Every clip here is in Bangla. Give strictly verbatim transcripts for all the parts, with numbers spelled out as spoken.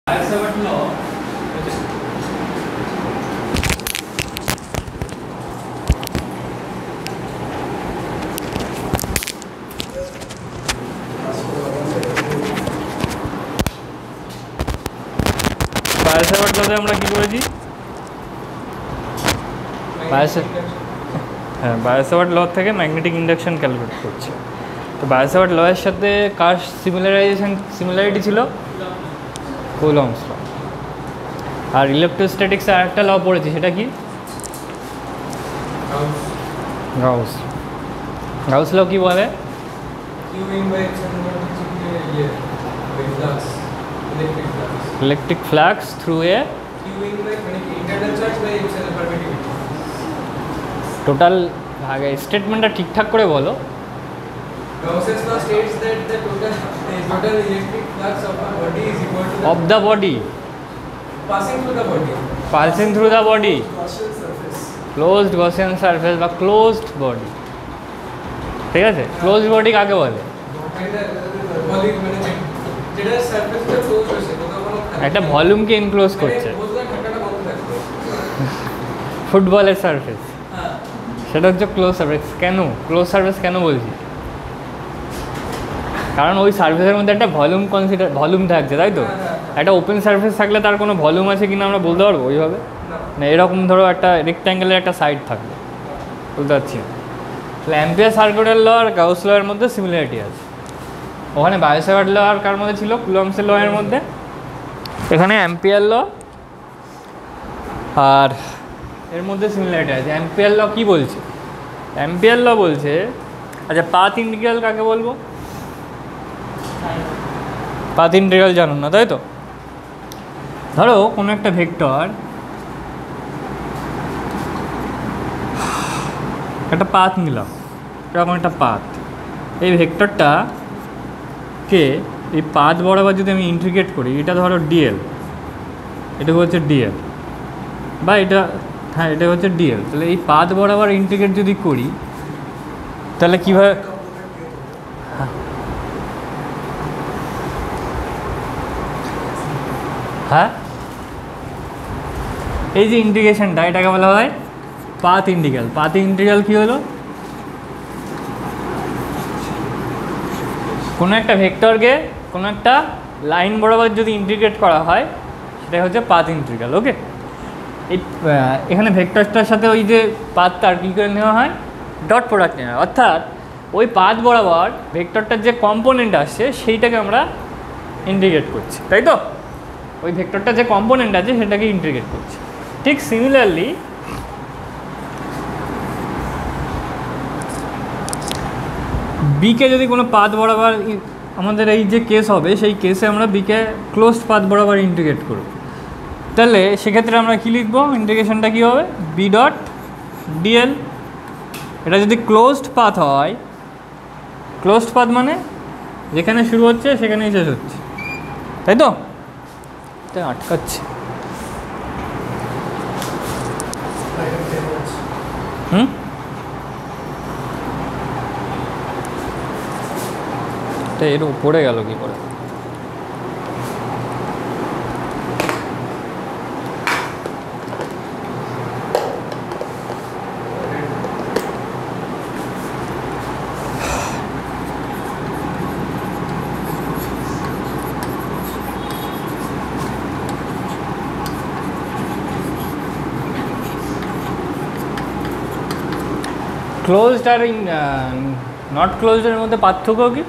বায়োসাভার্ট ল বায়োসাভার্ট লতে আমরা কি করেছি? হ্যাঁ, বায়োসাভার্ট ল থেকে ম্যাগনেটিক ইন্ডাকশন ক্যালকুলেট করছে। তো বায়োসাভার্ট ল এর সাথে কার সিমিলারাইজেশন সিমিলারিটি ছিল? Coulomb's law. আর ইলেকট্রোস্ট্যাটিক্সে আরেকটা ল পড়েছি, সেটা কি? গাউস। গাউস ল কি বলে? Electric flux through a total আগে স্টেটমেন্টটা ঠিকঠাক করে বলো। Gauss's law states that the total the total electric flux of a body is equal to the of the body passing through the body passing through the body Gaussian surface closed Gaussian surface বা closed body। ঠিক আছে, ক্লোজ বডি কাকে বলে? বডি মানে যেটা সারফেসটা ক্লোজ হয়েছে, একটা ভলিউমকে ইনক্লোজ করছে। ফুটবলের সারফেস, সেটা হচ্ছে ক্লোজ সারফেস। কেন ক্লোজ সারফেস কেন বলছি? কারণ ওই সারফেসের মধ্যে একটা ভলিউম কনসিডার ভলিউম থাকছে, তাই তো? একটা ওপেন সারফেস থাকলে তার কোনো ভলিউম আছে কিনা আমরা বলতে পারবো ওইভাবে? না, এরকম ধরো একটা রেক্ট্যাঙ্গেলের একটা সাইড থাকবে, বুঝতে পারছি। তাহলে অ্যাম্পিয়ার সার্কিটের ল আর গাউস ল এর মধ্যে সিমিলারিটি আছে। ওখানে বায়োসাভার্ট ল আর কার মধ্যে ছিল? কুলম্বসের ল এর মধ্যে। এখানে অ্যাম্পিয়ার ল আর এর মধ্যে সিমিলারিটি আছে। অ্যাম্পিয়ার ল কী বলছে? অ্যাম্পিয়ার ল বলছে, আচ্ছা পাথ ইন্টিগ্রাল কাকে বলবো? পাথ ইন্টিগ্রাল জানো না, তাই তো? ধরো কোনো একটা ভেক্টর একটা পাথ নিলাম, এরকম একটা পাথ। এই ভেক্টরটা কে এই পাথ বরাবর যদি আমি ইন্টিগ্রেট করি, এটা ধরো ডিএল, এটা হচ্ছে ডিএল, বা এটা হ্যাঁ এটা হচ্ছে ডিএল। তাহলে এই পাথ বরাবর ইন্টিগ্রেট যদি করি, তাহলে কীভাবে? হ্যাঁ, এই যে ইন্টিগ্রেশনটা, এটাকে বলা হয় পাথ ইন্টিগ্রাল। পাথ ইন্টিগ্রাল কী হলো? কোনো একটা ভেক্টরকে কোনো একটা লাইন বরাবর যদি ইন্টিগ্রেট করা হয়, সেটা হচ্ছে পাথ ইন্টিগ্রাল। ওকে, এই এখানে ভেক্টরটার সাথে ওই যে পাথটা আর কী করে নেওয়া হয়? ডট প্রোডাক্ট নেওয়া হয়। অর্থাৎ ওই পাথ বরাবর ভেক্টরটার যে কম্পোনেন্ট আসছে সেইটাকে আমরা ইন্টিগ্রেট করছি, তাই তো? ওই ভেক্টরটার যে কম্পোনেন্ট আছে সেটাকে ইন্টিগ্রেট করছি। ঠিক সিমিলারলি বিকে যদি কোনো পাথ বরাবর আমাদের এই যে কেস হবে, সেই কেসে আমরা বিকে ক্লোজড পাথ বরাবর ইন্টিগ্রেট করব। তাহলে সেক্ষেত্রে আমরা কী লিখব? ইন্টিগ্রেশনটা কী হবে? B dot D. এটা যদি ক্লোজড পাথ হয়, ক্লোজড পাথ মানে যেখানে শুরু হচ্ছে সেখানেই শেষ হচ্ছে, তাই তো? তাই আটকাচ্ছে। হুম, এর উপরে গেল কি করে? ক্লোজড আর ইন নট ক্লোজডের মধ্যে পার্থক্য কি?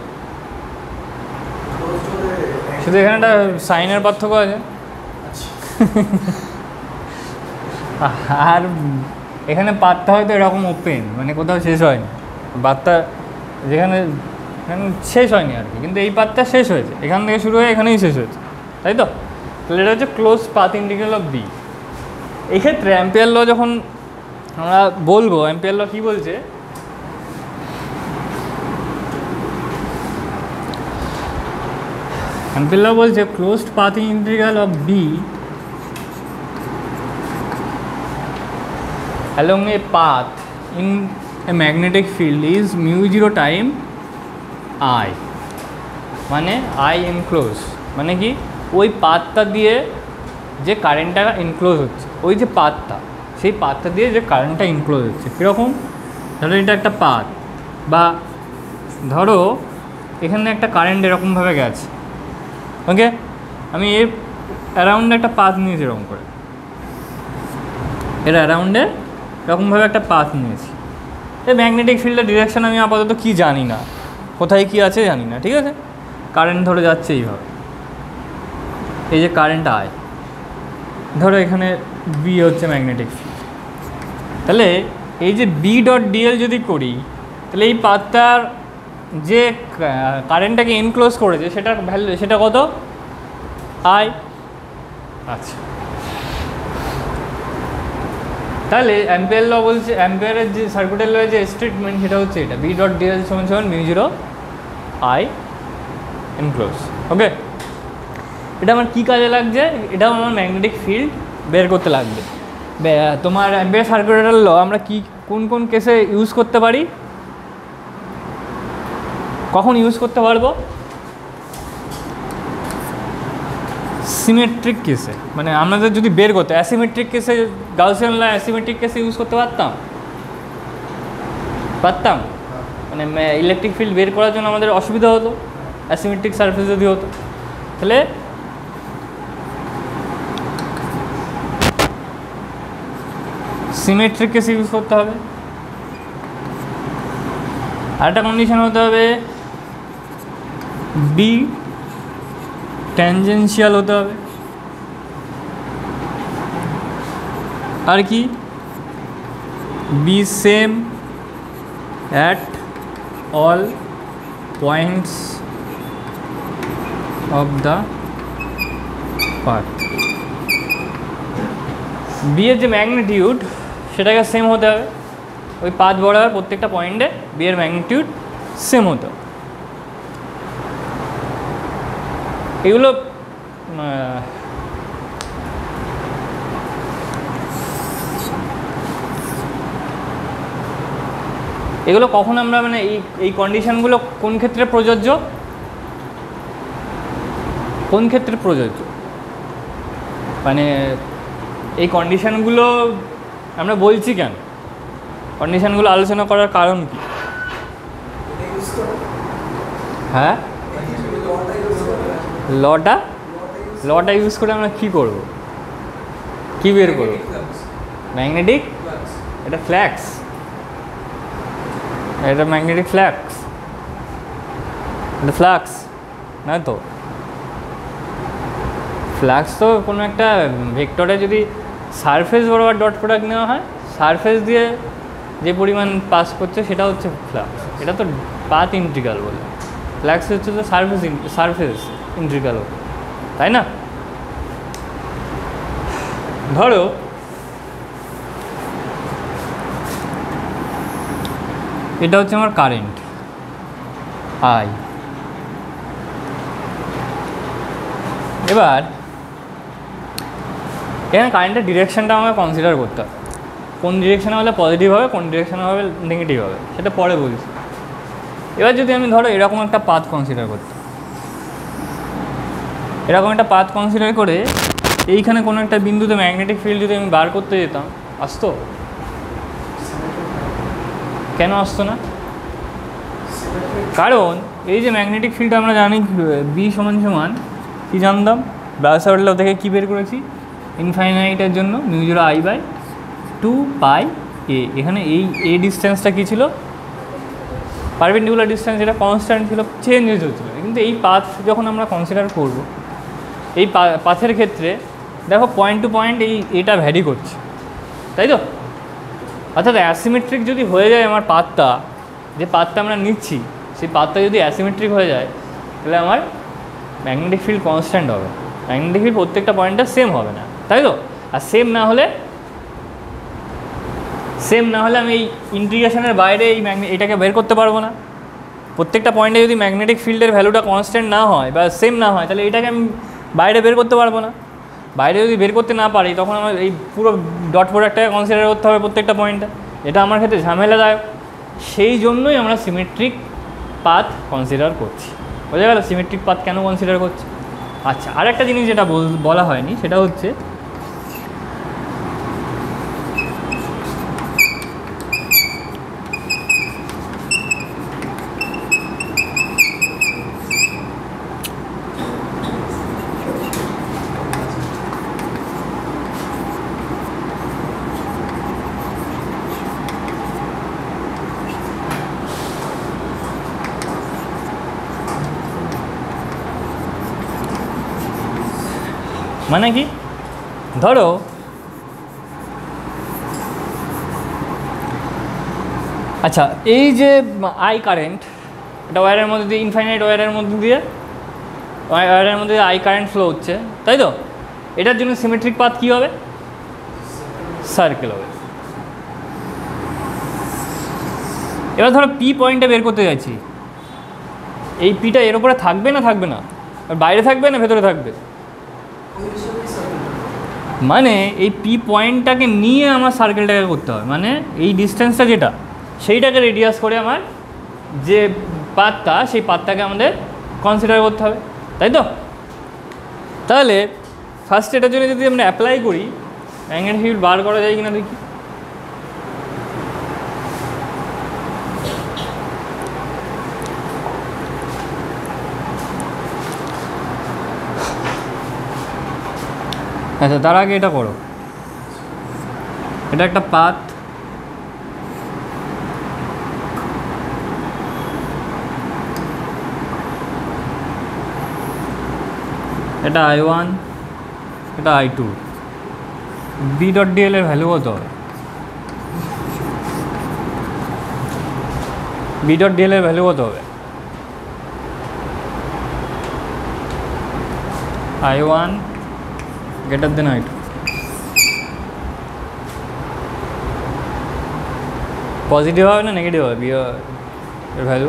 শুধু এখানে একটা সাইনের পার্থক্য আছে। আর এখানে পাতটা হয়তো এরকম ওপেন, মানে কোথাও শেষ হয়নি পাতটা, যেখানে শেষ হয়নি আর কি, কিন্তু এই পাতটা শেষ হয়েছে, এখান থেকে শুরু হয়ে এখানেই শেষ হয়েছে, তাই তো? তাহলে এটা হচ্ছে close path integral of B. এই ক্ষেত্রে অ্যাম্পিয়ার ল যখন আমরা বলবো, অ্যাম্পিয়ার ল কী বলছে? অ্যাম্পিয়ার ল বলছে closed path integral of B along a path in a magnetic field is mu zero time I, মানে I enclose, মানে কি ওই পাথটা দিয়ে যে কারেন্টটা ইনক্লোজ হচ্ছে, ওই যে পাথটা, সেই পাথটা দিয়ে যে কারেন্টটা ইনক্লোজ হচ্ছে কীরকম, ধরো এটা একটা পাথ, বা ধরো এখানে একটা কারেন্ট এরকমভাবে গেছে, ওকে, আমি এর অ্যারাউন্ডে একটা পাথ নিয়েছি এরকম করে, এর অ্যারাউন্ডে এরকমভাবে একটা পাথ নিয়েছি। এই ম্যাগনেটিক ফিল্ডের ডিরেকশন আমি আপাতত কি জানি না, কোথায় কি আছে জানি না, ঠিক আছে। কারেন্ট ধরে যাচ্ছে এইভাবে, এই যে কারেন্ট আয়, ধরো এখানে বি হচ্ছে ম্যাগনেটিক ফিল্ড, তাহলে এই যে বি ডট ডিএল যদি করি, তাহলে এই পাথটার যে কারেন্টটাকে এনক্লোজ করেছে সেটার ভ্যালু, সেটা কত, আই। আচ্ছা, তাহলে অ্যাম্পিয়ার ল বলছে, অ্যাম্পিয়ারের যে সার্কিটের লয়ের যে স্টেটমেন্ট সেটা হচ্ছে এটা, বি ডট ডিএল সমান সমান mu zero I enclose. Okay, এটা আমার কী কাজে লাগছে, এটাও আমার ম্যাগনেটিক ফিল্ড বের করতে লাগবে। তোমার অ্যাম্পিয়ার সার্কিটের ল আমরা কি কোন কোন কেসে ইউজ করতে পারি, কখন ইউজ করতে পারবো, সিমেট্রিক কেসে, মানে আমাদের যদি বের করতে, অ্যাসিমেট্রিক কেসে গাউসিয়ান ল অ্যাসিমেট্রিক কেসে ইউজ করতে পারতাম পারতাম মানে ইলেকট্রিক ফিল্ড বের করার জন্য আমাদের অসুবিধা হতো অ্যাসিমেট্রিক সারফেস যদি হতো, তাহলে সিমেট্রিক কেসে ইউজ করতে হবে। আরেকটা কন্ডিশন হতে হবে, বি ট্যানজেনশিয়াল হতে হবে, আর কি B same at all points of the path. B এর যে ম্যাগনিটিউড সেটাকে সেম হতে হবে, ওই পাথ বরাবর প্রত্যেকটা পয়েন্টে বি এর ম্যাগনিটিউড সেম হতে হবে। এগুলো এগুলো কখন আমরা মানে এই এই কন্ডিশনগুলো কোন ক্ষেত্রে প্রযোজ্য, কোন ক্ষেত্রে প্রযোজ্য, মানে এই কন্ডিশনগুলো আমরা বলছি কেন, কন্ডিশনগুলো আলোচনা করার কারণ কি? হ্যাঁ, লটা লটা ইউজ করে আমরা কী করব, কী বের করব, ম্যাগনেটিক, এটা ফ্ল্যাক্স, এটা ম্যাগনেটিক ফ্ল্যাক্স, এটা ফ্লাক্স না তো, ফ্লাক্স তো কোনো একটা ভেক্টরে যদি সারফেস বরাবর ডট প্রোডাক্ট নেওয়া হয়, সারফেস দিয়ে যে পরিমাণ পাস করছে সেটা হচ্ছে ফ্লাক্স, এটা তো পাথ ইন্টিগ্রাল বলে, ফ্লাক্স হচ্ছে তো সারফেস সারফেস ইন্টিগ্রাল, তাই না? ধরো এটা হচ্ছে আমার কারেন্ট আই, এবার এখানে কারেন্টের ডিরেকশানটা আমাকে কনসিডার করতে হবে, কোন ডিরেকশানে হলে পজিটিভ হবে, কোন ডিরেকশানে হবে নেগেটিভ হবে, সেটা পরে বলছি। এবার যদি আমি ধরো এরকম একটা পাথ কনসিডার করতাম, এরকম একটা পাথ কনসিডার করে এইখানে কোনো একটা বিন্দুতে ম্যাগনেটিক ফিল্ড যদি আমি বার করতে যেতাম, আসতো? কেন আসতো না? কারণ এই যে ম্যাগনেটিক ফিল্ড আমরা জানি বি সমান সমান কী জানতাম, ব্রাউসার ল থেকে কী বের করেছি, ইনফাইনাইটের জন্য mu zero I by two pi A. এখানে এই এ ডিস্টেন্সটা কী ছিল, পারপেন্ডিকুলার ডিস্টেন্স, এটা কনস্ট্যান্ট ছিল, চেঞ্জ হচ্ছিল, কিন্তু এই পাথ যখন আমরা কনসিডার করব, এই পাথের ক্ষেত্রে দেখো পয়েন্ট টু পয়েন্ট এই এটা ভ্যারি করছে, তাই তো? অর্থাৎ অ্যাসিমেট্রিক যদি হয়ে যায় আমার পাথটা, যে পাথটা আমরা নিচ্ছি সেই পাথটা যদি অ্যাসিমেট্রিক হয়ে যায়, তাহলে আমার ম্যাগনেটিক ফিল্ড কনস্ট্যান্ট হবে, ম্যাগনেটিক ফিল্ড প্রত্যেকটা পয়েন্টটা সেম হবে না, তাই তো? আর সেম না হলে সেম না হলে আমি এই ইন্টিগ্রেশনের বাইরে এই ম্যাগনে এটাকে বের করতে পারবো না। প্রত্যেকটা পয়েন্টে যদি ম্যাগনেটিক ফিল্ডের ভ্যালুটা কনস্ট্যান্ট না হয় বা সেম না হয়, তাহলে এটাকে আমি বাইরে বের করতে পারবো না। বাইরে যদি বের করতে না পারি, তখন আমার এই পুরো ডট প্রোডাক্টটাকে কনসিডার করতে হবে প্রত্যেকটা পয়েন্টে, এটা আমার ক্ষেত্রে ঝামেলাদায়ক। সেই জন্যই আমরা সিমেট্রিক পাথ কনসিডার করছি। বোঝা গেল সিমেট্রিক পাথ কেন কনসিডার করছি? আচ্ছা, আর একটা জিনিস যেটা বলা হয়নি সেটা হচ্ছে মানে কি, ধরো আচ্ছা এই যে আই কারেন্ট, এটা ওয়্যারের মধ্যে দিয়ে, ইনফাইনাইট ওয়্যারের মধ্যে দিয়ে ওয়্যারের মধ্যে দিয়ে আই কারেন্ট ফ্লো হচ্ছে, তাই তো? এটার জন্য সিমেট্রিক পাথ কী হবে? সার্কেল হবে। এবার ধরো পি পয়েন্টটা বের করতে যাচ্ছি, এই পিটা এর উপরে থাকবে না থাকবে না, বাইরে থাকবে না ভেতরে থাকবে? মানে এই পি পয়েন্টটাকে নিয়ে আমার সার্কেলটাকে করতে হবে, মানে এই ডিস্টেন্সটা যেটা সেইটাকে রেডিয়াস করে আমার যে পাথটা, সেই পাথটাকে আমাদের কনসিডার করতে হবে, তাই তো? তাহলে ফার্স্ট এটার জন্য যদি আমরা অ্যাপ্লাই করি, ম্যাগনেটিক ফিল্ড বার করা যায় কিনা দেখি। আচ্ছা, তার আগে এটা করো, এটা একটা পাথ, এটা আই ওয়ান, এটা I two, B dot DL এর ভ্যালু কত হবে? বি ডট ডিএল এর ভ্যালু কত হবে? I one greater than I two. Positive হবে না নেগেটিভ হবে বি এর value?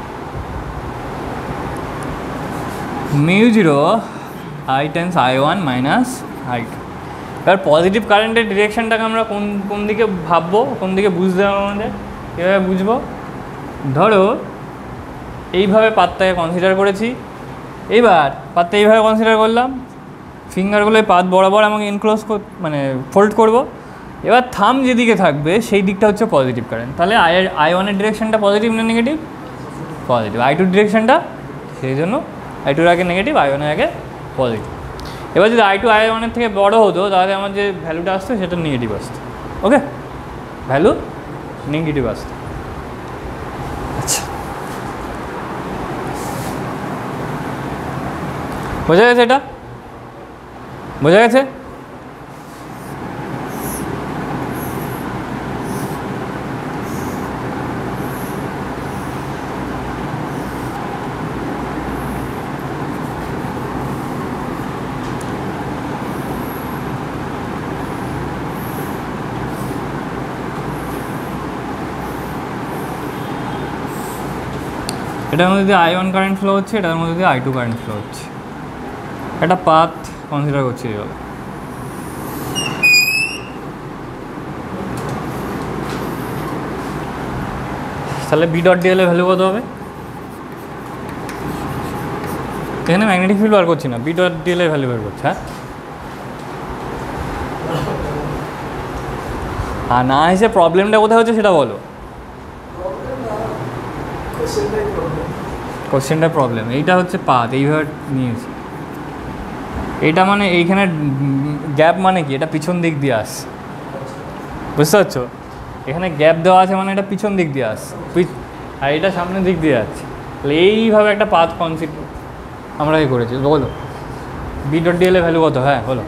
Mu zero I times I one minus I two. এবার পজিটিভ কারেন্টের ডিরেকশানটাকে আমরা কোন কোন দিকে ভাববো, কোন দিকে বুঝতে হবে আমাদের, কীভাবে বুঝবো? ধরো এইভাবে পাতটাকে কনসিডার করেছি, এবার পাতটা এইভাবে কনসিডার করলাম, ফিঙ্গারগুলো পাত বরাবর আমাকে এনক্লোজ মানে ফোল্ড করব। এবার থাম যেদিকে থাকবে সেই দিকটা হচ্ছে পজিটিভ কারেন্ট। তাহলে আই আই ওয়ানের ডিরেকশানটা পজিটিভ না নেগেটিভ? পজিটিভ। আই টুর ডিরেকশানটা সেই জন্য আই টুর আগে নেগেটিভ, আই ওয়ানের আগে পজিটিভ। এবার যদি আই টু আই ওয়ানের থেকে বড়ো হতো তাহলে আমার যে ভ্যালুটা আসতো সেটা নেগেটিভ আসতো। ওকে, ভ্যালু নেগেটিভ আসতো। আচ্ছা, বোঝা গেছে? এটা বোঝা গেছে? এটার মধ্যে দিয়ে আই ওয়ান কারেন্ট ফ্লো হচ্ছে, এটার মধ্যে দিয়ে আই টু কারেন্ট ফ্লো হচ্ছে, একটা পাথ কনসিডার করছি এইভাবে। তাহলে বি ডট ডিএল এর ভ্যালু কত হবে? এখানে ম্যাগনেটিক ফিল্ড বার করছি না, বি ডট ডিএল এর ভ্যালু বার করছি। হ্যাঁ, আর না এসে প্রবলেমটা কোথায় হচ্ছে সেটা বলো। কোশ্চেনটার প্রবলেম এইটা হচ্ছে পাথ, এইভাবে নিয়েছি। এইটা মানে এইখানে গ্যাপ মানে কি, এটা পিছন দিক দিয়ে আস, বুঝতে পারছো? এখানে গ্যাপ দেওয়া আছে মানে এটা পিছন দিক দিয়ে আস, আর এটা সামনের দিক দিয়ে যাচ্ছে। তাহলে এইভাবে একটা পাথ কনসিডার আমরা এই করেছি। বলো বি ডট ডিএল এর ভ্যালু কত? হ্যাঁ বলো।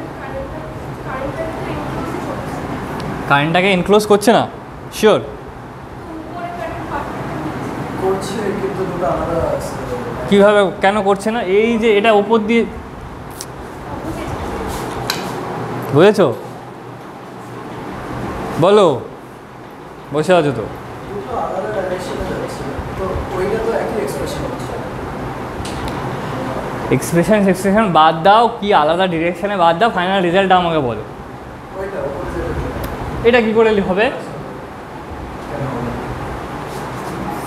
কারেন্টটাকে এনক্লোজ করছে না? শিওর? কীভাবে, কেন করছে না? এই যে এটা ওপর দিয়ে, বুঝেছো? বলো, বসে আছো তো? এক্সপ্রেশন এক্সপ্রেশন বাদ দাও, কি আলাদা ডিরেকশানে বাদ দাও, ফাইনাল রেজাল্টটা আমাকে বলো। এটা কি করে হবে?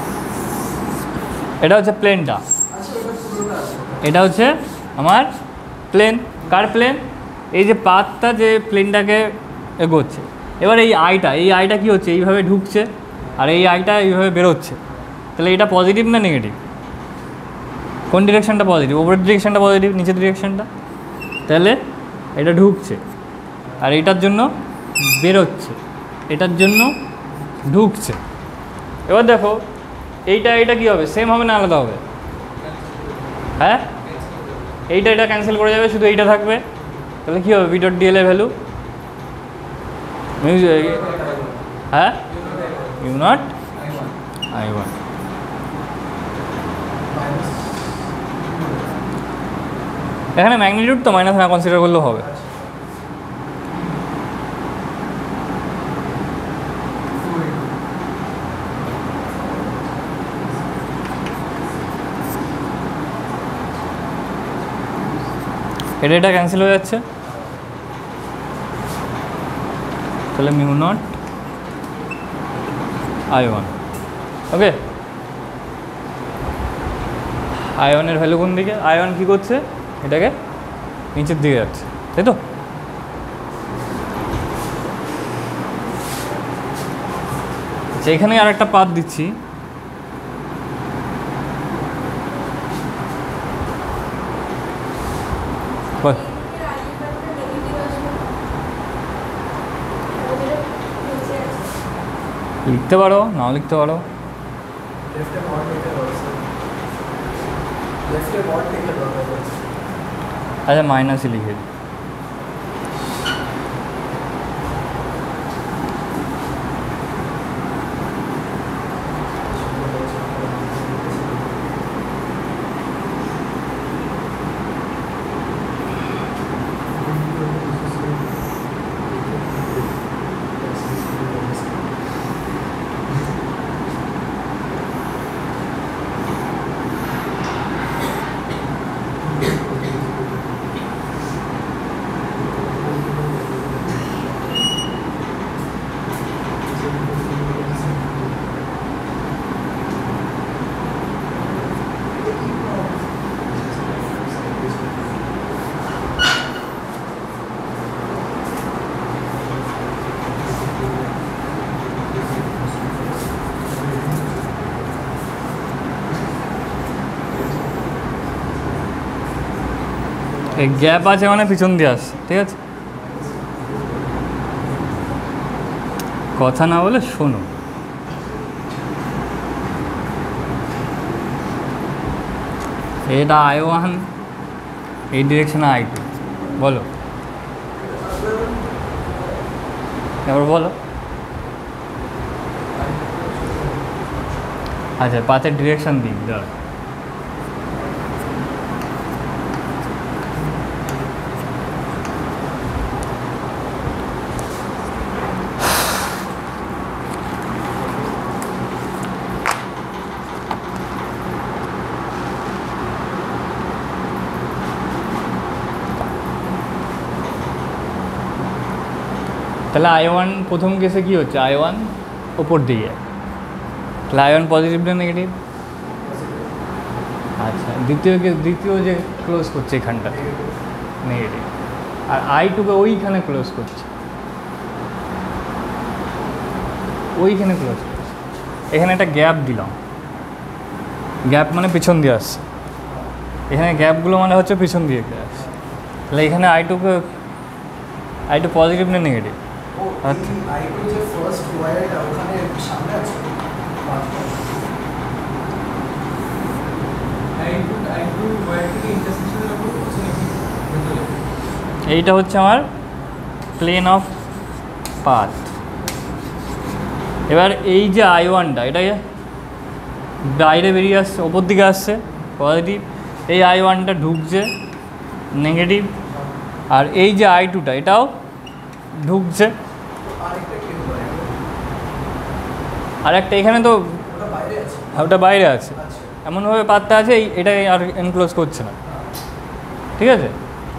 এটা হচ্ছে প্লেনটা, এটা হচ্ছে আমার প্লেন, কার প্লেন? এই যে পাথটা যে প্লেনটাকে এগোচ্ছে। এবার এই আইটা এই আইটা কী হচ্ছে, এইভাবে ঢুকছে আর এই আইটা এইভাবে বেরোচ্ছে, তাহলে এটা পজিটিভ না নেগেটিভ? কোন ডিরেকশানটা পজিটিভ? ওপরের ডিরেকশানটা পজিটিভ, নিচের ডিরেকশানটা। তাহলে এটা ঢুকছে আর এটার জন্য বেরোচ্ছে, এটার জন্য ঢুকছে। এবার দেখো এইটা এটা কী হবে, সেম হবে না আলাদা হবে? হ্যাঁ, এইটা এটা ক্যান্সেল করে যাবে, শুধু এইটা থাকবে। তাহলে কী হবে ভি ডট ডিএল এর ভ্যালু? হ্যাঁ, ইউ নট আই ওয়ান। এখানে ম্যাগনিটিউড তো মাইনাস না কনসিডার করলেও হবে। এটা এটা ক্যান্সেল হয়ে যাচ্ছে, তাহলে mu naught I one. Okay, I ওয়ানের ভ্যালু কোন দিকে? আই ওয়ান কী করছে, এটাকে নিচের দিকে যাচ্ছে, তাই তো? আচ্ছা, এখানে আর একটা পাথ দিচ্ছি। লিখতে পারো, নাও লিখতে পারো। আচ্ছা, মাইনাসই লিখে দিই। এই গ্যাপ আছে মানে পিছন দিয়ে আসছে, ঠিক আছে? কথা না বলে শোনো। এটা আই ওয়ান, এই ডিরেকশনে আই টু, বলো এবার বলো। আচ্ছা, পাথের ডিরেকশন দিই, দাঁড়া। তাহলে আই ওয়ান প্রথম কেসে কী হচ্ছে, আই ওয়ান ওপর দিকে, তাহলে আই ওয়ান পজিটিভ না নেগেটিভ? আচ্ছা, দ্বিতীয় কেস, দ্বিতীয় যে ক্লোজ করছে এখানটা নেগেটিভ, আর আই টুকে ওইখানে ক্লোজ করছে, ওইখানে ক্লোজ করছে। এখানে একটা গ্যাপ দিলাম, গ্যাপ মানে পিছন দিয়ে আসছে, এখানে গ্যাপগুলো মানে হচ্ছে পিছন দিয়ে আসছে। তাহলে এখানে আই টুকে, আই টু পজিটিভ না নেগেটিভ? এইটা হচ্ছে আমার প্লেন অফ পাথ। এবার এই যে আই ওয়ানটা, এটা বাইরে বেরিয়ে আসছে, ওপর দিকে আসছে পজিটিভ, এই আই ওয়ানটা ঢুকছে নেগেটিভ, আর এই যে আই টুটা এটাও ঢুকছে। আর একটা এখানে তো ওটা বাইরে আছে, এমনভাবে পাতটা আছে, এটাই আর এনক্লোজ করছে না, ঠিক আছে?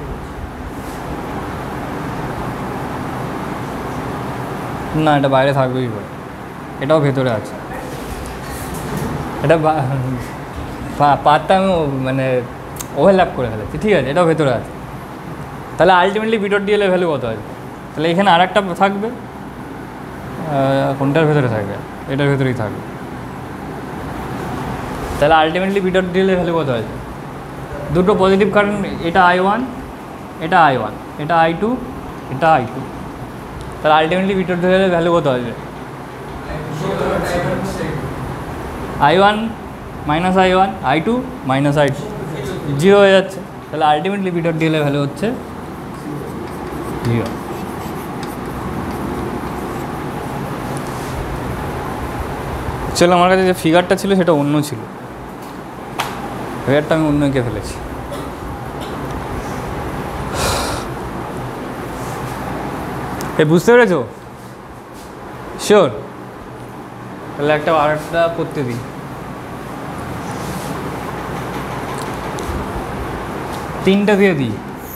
না, এটা বাইরে থাকবেই করে, এটাও ভেতরে আছে। এটা পাতটা আমি মানে ওভারল্যাপ করে ফেলেছি, ঠিক আছে? এটাও ভেতরে আছে। তাহলে আলটিমেটলি বি ডট ডিএল এর ভ্যালু কত আসবে? তাহলে এখানে আর একটা থাকবে, কোনটার ভেতরে থাকবে? এটার ভেতরেই থাকবে। তাহলে আলটিমেটলি বি ডট ডিএল এর ভ্যালু কত আসবে? দুটো পজিটিভ কারেন্ট, এটা আই ওয়ান, এটা আই ওয়ান, এটা আই টু, এটা আই টু। তাহলে আলটিমেটলি বি ডট ডিএল এর ভ্যালু কত আসবে? I one minus I one, I two minus I two, zero হয়ে যাচ্ছে। তাহলে আলটিমেটলি বি ডট ডিএল এর ভ্যালু হচ্ছে জিরো। চলো, আমার কাছে যে ফিগারটা ছিল সেটা অন্য ছিল, ফিগারটা আমি অন্য এঁকে ফেলেছি। এ বুঝতে পেরেছো? শিওর? তাহলে একটা আর একটা করতে দিই। তিনটা দিয়ে দিই।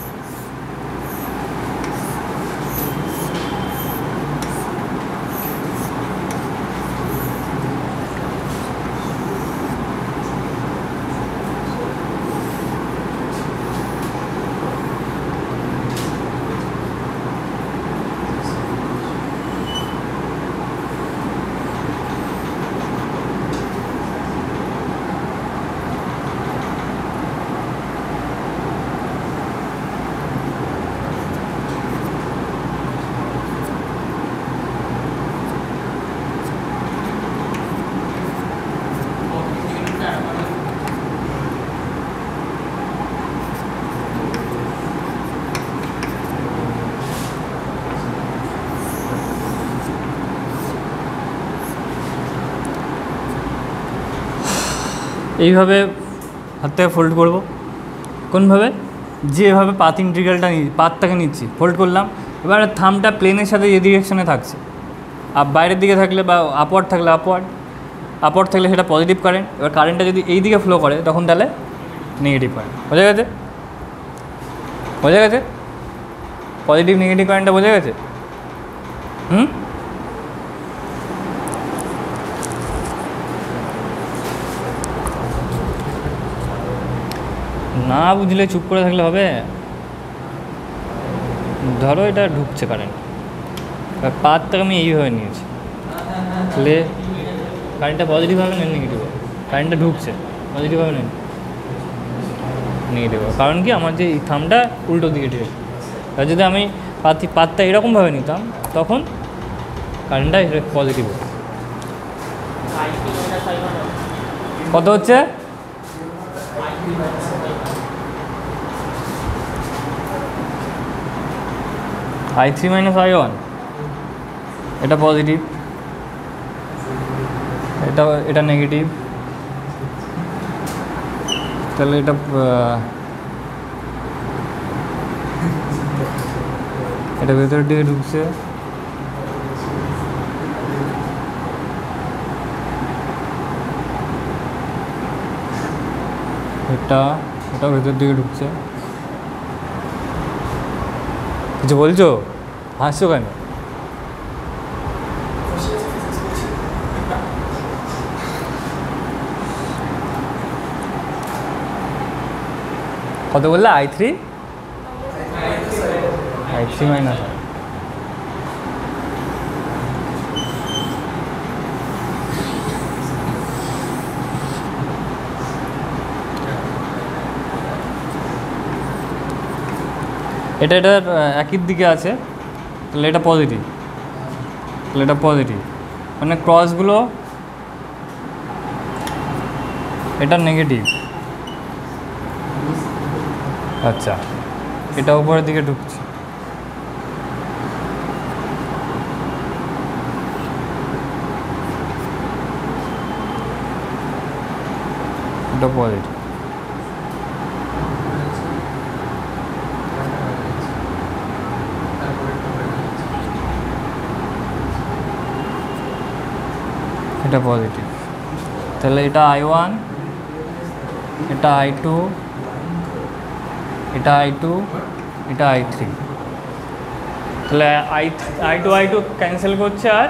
এইভাবে হাত থেকে ফোল্ড করবো। কোনভাবে? যেভাবে পাথ ইন্টিগ্রালটা নি পাথটাকে নিচ্ছি, ফোল্ড করলাম। এবার থামটা প্লেনের সাথে যে ডিরেকশনে থাকছে, আর বাইরের দিকে থাকলে বা আপওয়ার্ড থাকলে আপওয়ার্ড, আপওয়ার্ড থাকলে সেটা পজিটিভ কারেন্ট। এবার কারেন্টটা যদি এই দিকে ফ্লো করে তখন তাহলে নেগেটিভ কারেন্ট। বোঝা গেছে? বোঝা গেছে? পজিটিভ নেগেটিভ কারেন্টটা বোঝা গেছে? হুম না বুঝলে চুপ করে থাকলে হবে? ধরো এটা ঢুকছে কারেন্ট, পাথটাকে আমি এইভাবে নিয়েছি, তাহলে কারেন্টটা পজিটিভ হবে না নেগেটিভ হবে? কারেন্টটা ঢুকছে, পজিটিভ হবে না নেগেটিভ হবে? কারণ কি, আমার যে থামটা উল্টো দিকে ঠিক। আর যদি আমি পাতি পাতটা এরকমভাবে নিতাম তখন কারেন্টটা পজিটিভ হবে। কত হচ্ছে? I three minus I one, এটা পজিটিভ, এটা এটা নেগেটিভ। তাহলে এটা এটা ভেতরের দিকে ঢুকছে, এটা এটা ভেতরের দিকে ঢুকছে। কিছু বলছো? হাসছো কেন? কত বললে? I three I three minus এটা এটার একই দিকে আছে, তাহলে এটা পজিটিভ, তাহলে এটা পজিটিভ, মানে ক্রসগুলো এটা নেগেটিভ। আচ্ছা, এটা উপরের দিকে ঢুকছে, এটা পজিটিভ। এটা পজিটিভ, তাহলে এটা আই ওয়ান, এটা আই টু, এটা আই টু, এটা আই থ্রি। তাহলে I I two I two cancel করছে, আর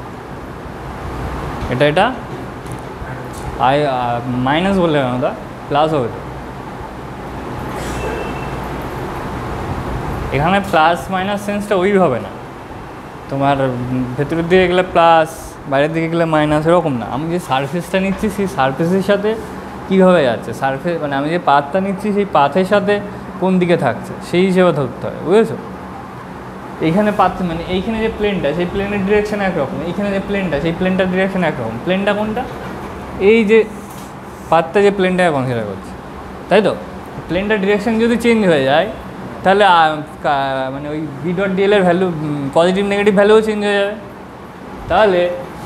এটা এটা আই মাইনাস বললে কেন, ওটা প্লাস হবে। এখানে প্লাস মাইনাস সেন্সটা ওইভাবে না, তোমার ভেতরের দিকে গেলে প্লাস, বাইরের দিকে গেলে মাইনাস, এরকম না। আমি যে সারফেসটা নিচ্ছি সেই সারফেসের সাথে কীভাবে যাচ্ছে, সারফেস মানে আমি যে পাথটা নিচ্ছি সেই পাথের সাথে কোন দিকে থাকছে সেই হিসেবে ধরতে হয়, বুঝেছো? এইখানে পাথ মানে এইখানে যে প্লেনটা সেই প্লেনের ডিরেকশন একরকম, এইখানে যে প্লেনটা সেই প্লেনটার ডিরেকশন একরকম। প্লেনটা কোনটা? এই যে পাথটা যে প্লেনটাকে কনসিডার করছে, তাই তো? প্লেনটার ডিরেকশন যদি চেঞ্জ হয়ে যায় তাহলে মানে ওই বি ডট ডিএল এর ভ্যালু পজিটিভ নেগেটিভ ভ্যালুও চেঞ্জ হয়ে যাবে। তাহলে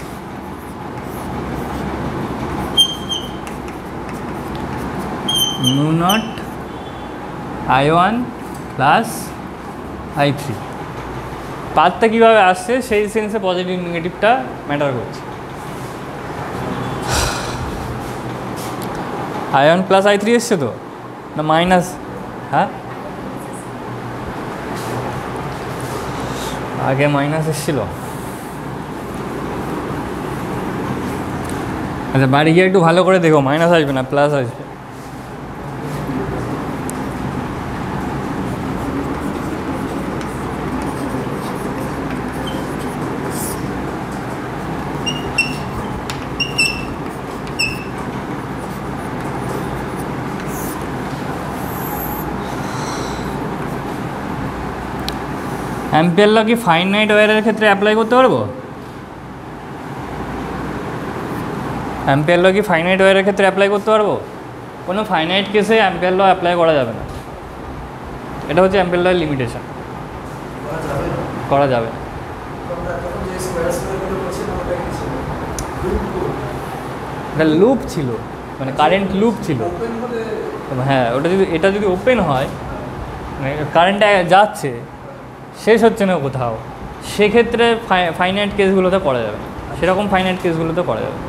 mu naught I one plus I three, পাথটা কীভাবে আসছে সেই সেন্সে পজিটিভ নেগেটিভটা ম্যাটার করছে। I one plus I three এসছে তো, না মাইনাস? হ্যাঁ, আগে মাইনাস এসেছিল। আচ্ছা, বাড়ি গিয়ে একটু ভালো করে দেখো, মাইনাস আসবে না প্লাস আসবে। অ্যাম্পিয়ার ল কি ফাইনাইট ওয়্যারের ক্ষেত্রে অ্যাপ্লাই করতে পারবো? অ্যাম্পিয়ার ল কি ফাইনাইট ওয়্যারের ক্ষেত্রে অ্যাপ্লাই করতে পারবো? কোনো ফাইনাইট কেসে অ্যাম্পিয়ার ল অ্যাপ্লাই করা যাবে না। এটা হচ্ছে অ্যাম্পিয়ার লয়ের লিমিটেশন। করা যাবে এটা লুপ ছিল, মানে কারেন্ট লুপ ছিল। হ্যাঁ, ওটা যদি এটা যদি ওপেন হয়, মানে কারেন্টটা যাচ্ছে শেষ হচ্ছে না কোথাও, সেক্ষেত্রে ফাইনাইট কেসগুলোতে করা যাবে, সেরকম ফাইনাইট কেসগুলোতে করা যাবে।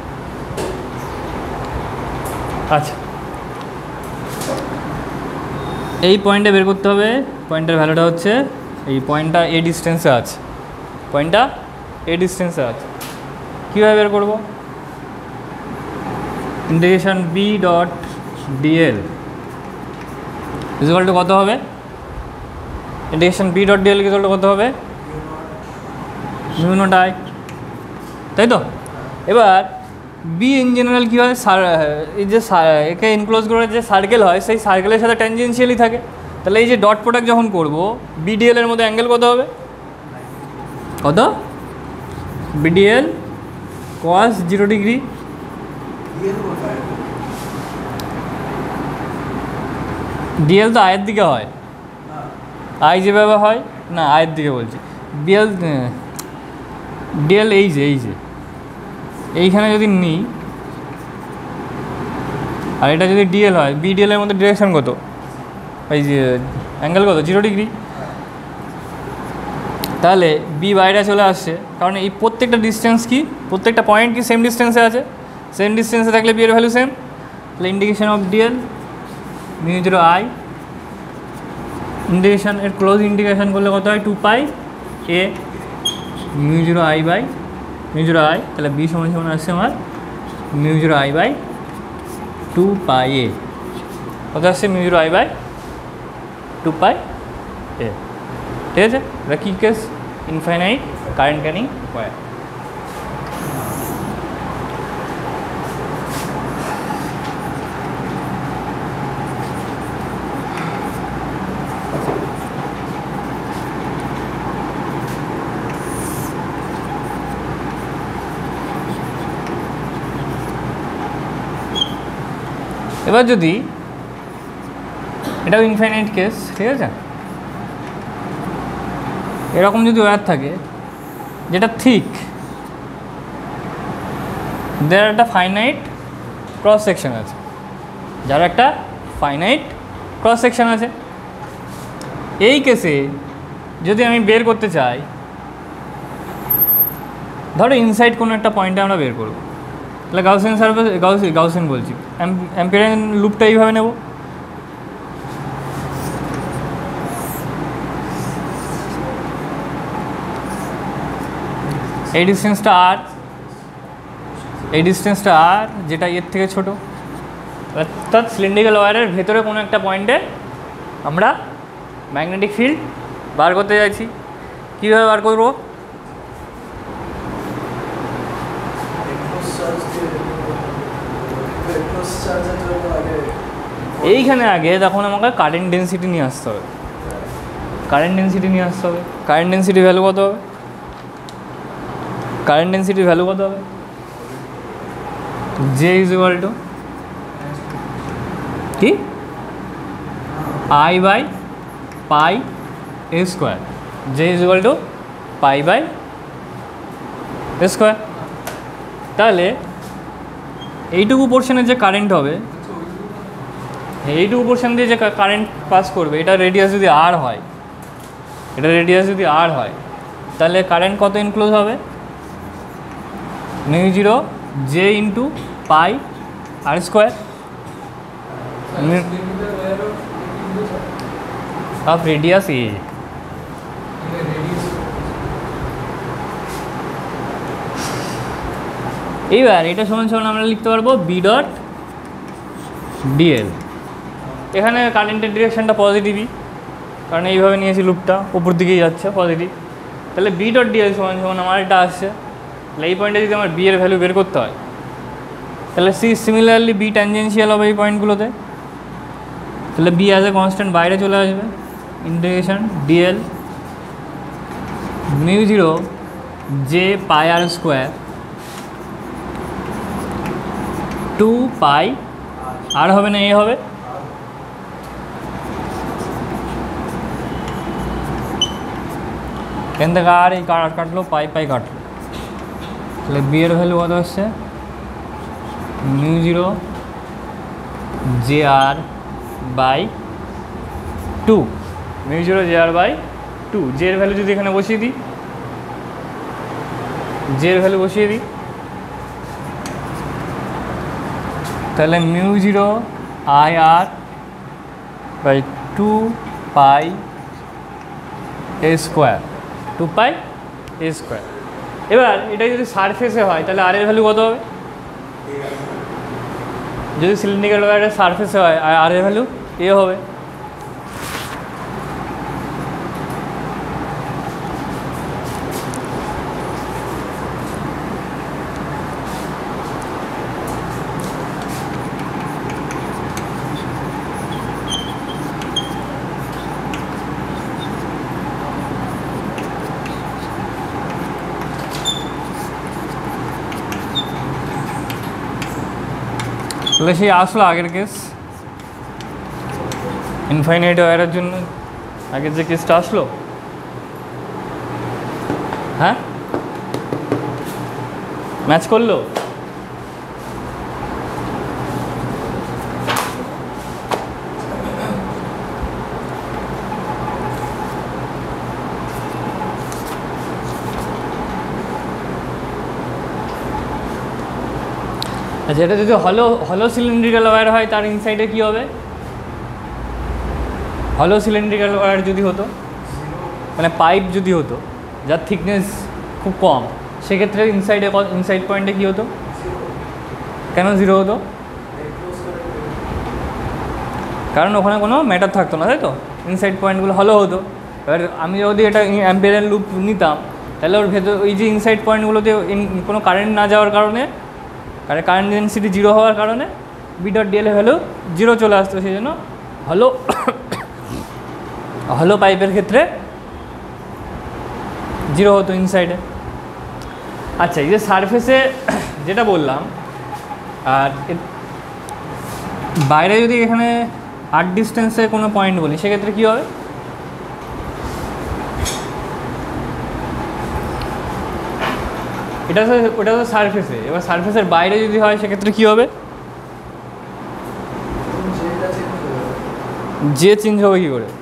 আচ্ছা, এই পয়েন্টটা বের করতে হবে। পয়েন্টের ভ্যালুটা হচ্ছে এই পয়েন্টটা এ ডিস্টেন্সে আছে, পয়েন্টটা এ ডিস্টেন্সে আছে। কীভাবে বের করবো? Integration B dot DL equal to কত হবে? Integration B dot DL equal to কত হবে? মিউ নট আই, তাই তো? এবার বি ইন জেনারেল কী হয়, এই যে একে ইনক্লোজ করে যে সার্কেল হয় সেই সার্কেলের সাথে ট্যানজেন্সিয়ালি থাকে। তাহলে এই যে ডট প্রোডাক্ট যখন করবো, বিডিএল এর মধ্যে অ্যাঙ্গেল কত হবে? কত? B DL cos zero degree. DL তো আয়ের দিকে হয়, আই যেভাবে হয় না, আয়ের দিকে বলছি। বিএল ডিএল এই যে এই যে এইখানে যদি নিই, আর এটা যদি ডিএল হয়, বিডিএল এর মধ্যে ডিরেকশন কত? এই যে অ্যাঙ্গেল কত? Zero degree. তাহলে বি বাইরে চলে আসছে, কারণ এই প্রত্যেকটা ডিস্টেন্স কি, প্রত্যেকটা পয়েন্ট কি সেম ডিস্টেন্সে আছে। সেম ডিস্টেন্সে থাকলে বি এর ভ্যালু সেম। তাহলে indication of DL mu zero I, integration এর ক্লোজ ইন্টিগ্রেশন করলে কত হয়? Two pi A mu zero I by mu zero I. তাহলে বি সমান সমান আসছে আমার mu zero I by two pi A. কত আসছে? Mu zero I by two pi A. ঠিক আছে, এটা কী case? Infinite current carrying wire. এবার যদি এটাও ইনফাইনাইট কেস, ঠিক আছে, এরকম যদি ওয়্যার থাকে যেটা থিক, যার একটা ফাইনাইট ক্রস সেকশন আছে, যার একটা ফাইনাইট ক্রস সেকশন আছে, এই কেসে যদি আমি বের করতে চাই, ধরো ইনসাইড কোনো একটা পয়েন্টে আমরা বের করব, তাহলে গাউসিয়ান সারফেস গাউস গাউসিয়ান বলছি অ্যাম্পিয়ারিয়ান লুপটা এইভাবে নেব। এই ডিস্টেন্সটা আর, এই ডিস্টেন্সটা আর, যেটা এর থেকে ছোট, অর্থাৎ সিলিন্ড্রিক্যাল ওয়্যারের ভেতরে কোনো একটা পয়েন্টে আমরা ম্যাগনেটিক ফিল্ড বার করতে যাচ্ছি, কীভাবে বার করবো? এইখানে আগে তখন আমাকে কারেন্ট ডেন্সিটি নিয়ে আসতে হবে, কারেন্ট ডেন্সিটি নিয়ে আসতে হবে। কারেন্ট ডেন্সিটি ভ্যালু কত হবে? কারেন্ট ডেন্সিটির ভ্যালু কত হবে? জে ইজ ইকুয়াল টু কি I by pi A square. J is equal to pi by A square. তাহলে এইটুকু পোর্শনের যে কারেন্ট হবে, এইটুকু পোর্শন দিয়ে যে কারেন্ট পাস করবে, এটা রেডিয়াস যদি আর হয়, এটা রেডিয়াস যদি আর হয়, তাহলে কারেন্ট কত ইনক্লোজ হবে? Mu zero J into pi R square of radius A. এইবার এটা সমান সমান আমরা লিখতে পারবো বি ডট ডিএল। এখানে কারেন্টের ডিরেকশনটা পজিটিভই, কারণ এইভাবে নিয়েছি লুপটা, উপর দিকেই যাচ্ছে পজিটিভ। তাহলে বি ডট ডিএল সমান সমান আমার এটা আসছে। তাহলে এই পয়েন্টে যদি আমার বি এর ভ্যালু বের করতে হয়, তাহলে সি সিমিলারলি বি ট্যানজেন্সিয়াল হবে এই পয়েন্টগুলোতে। তাহলে বি অ্যাজ এ কনস্ট্যান্ট বাইরে চলে আসবে, integration DL mu zero J pi R square two pi R হবে না, এ হবে। এখান থেকে আর এই কাট কাটলো, পাই পাই কাটলো। তাহলে বি এর ভ্যালু কত হচ্ছে? Mu zero J R by two, mu zero J R by two. J এর ভ্যালু যদি এখানে বসিয়ে দিই, জে এর ভ্যালু বসিয়ে দিই, তাহলে mu zero I R by two pi A square, two pi A square. এবার এটা যদি সারফেসে হয়, তাহলে আর এর ভ্যালু কত হবে? যদি সিলিন্ড্রিক্যাল ওয়্যারের সারফেসে হয়, আর এর ভ্যালু এ হবে। তাহলে সেই আসলো আগের কেস, ইনফাইনাইট ওয়্যারের জন্য আগের যে কেসটা আসলো, হ্যাঁ ম্যাচ করলো। আচ্ছা, এটা যদি হলো হলো সিলিন্ড্রিক্যাল ওয়্যার হয়, তার ইনসাইডে কী হবে? হলো সিলিন্ড্রিক্যাল ওয়্যার যদি হতো, মানে পাইপ যদি হতো যার থিকনেস খুব কম, সেক্ষেত্রে ইনসাইডে ইনসাইড পয়েন্টে কী হতো? কেন জিরো হতো? কারণ ওখানে কোনো ম্যাটার থাকতো না, তাই তো? ইনসাইড পয়েন্টগুলো হলো হতো। এবার আমি যদি এটা অ্যাম্পিয়ারের লুপ নিতাম, তাহলে ওর ভেতর ওই যে ইনসাইড পয়েন্টগুলোতে কোনো কারেন্ট না যাওয়ার কারণে, কারণ কারেন্ট ডেন্সিটি জিরো হওয়ার কারণে বি ডট ডিএল এর ভ্যালু জিরো চলে আসতো। সেই জন্য হলো হলো পাইপের ক্ষেত্রে জিরো হতো ইনসাইডে। আচ্ছা, এই যে সারফেসে যেটা বললাম, আর বাইরে যদি এখানে আট ডিস্টেন্সে কোনো পয়েন্ট বলি, সেক্ষেত্রে কী হবে? এটা তো ওটা তো সারফেসে। এবার সারফেসের বাইরে যদি হয়, সেক্ষেত্রে কী হবে? জে চেঞ্জ হবে কী করে?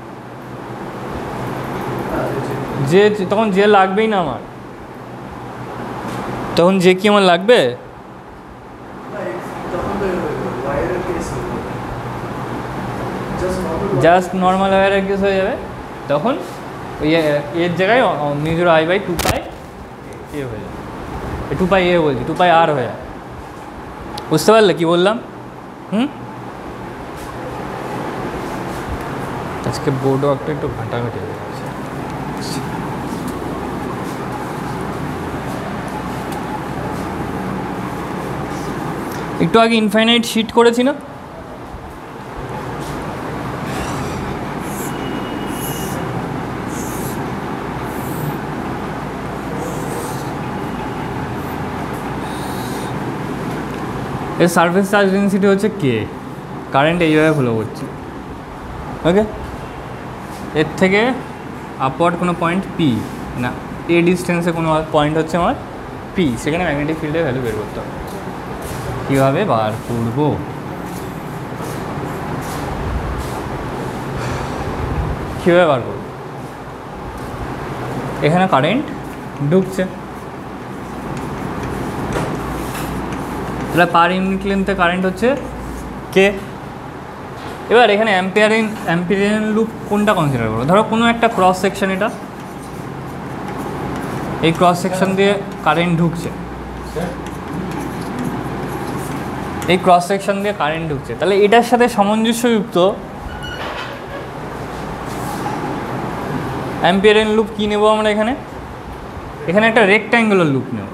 যে তখন জে লাগবেই না আমার, তখন জে কি আমার লাগবে? জাস্ট নর্মাল ওয়্যারের কেস হয়ে যাবে, তখন ওই এর জায়গায় mu zero I by two pi A হয়ে যাবে। টু পাই এ বলছি, টু পাই আর হয়ে যায়। বুঝতে পারলে কি বললাম? হুম, আজকে বোর্ডও একটা একটু ঘাটাঘাটি হয়ে যাচ্ছে। একটু আগে ইনফাইনাইট শিট করেছি না, এর সারফেস চার্জ ডেনসিটি হচ্ছে কে, কারেন্ট এইভাবে ফ্লো করছে। ওকে, এর থেকে আপওয়ার্ড কোনো পয়েন্ট পি না এ ডিস্টেন্সে কোনো পয়েন্ট হচ্ছে আমার পি, সেখানে ম্যাগনেটিক ফিল্ডের ভ্যালু বের করতে হবে। কীভাবে বার করব, কীভাবে বার করব, এখানে কারেন্ট ঢুকছে, তাহলে পার ইউনিট লেন্থে কারেন্ট হচ্ছে কে। এবার এখানে অ্যাম্পিয়ারিন অ্যাম্পিয়ারিয়ান লুপ কোনটা কনসিডার করবো, ধরো কোনো একটা ক্রস সেকশন, এটা এই ক্রস সেকশন দিয়ে কারেন্ট ঢুকছে, এই ক্রস সেকশন দিয়ে কারেন্ট ঢুকছে, তাহলে এটার সাথে সামঞ্জস্যযুক্ত অ্যাম্পিয়ারিয়ান লুপ কী নেব আমরা এখানে, এখানে একটা রেক্ট্যাঙ্গুলার লুপ নেব,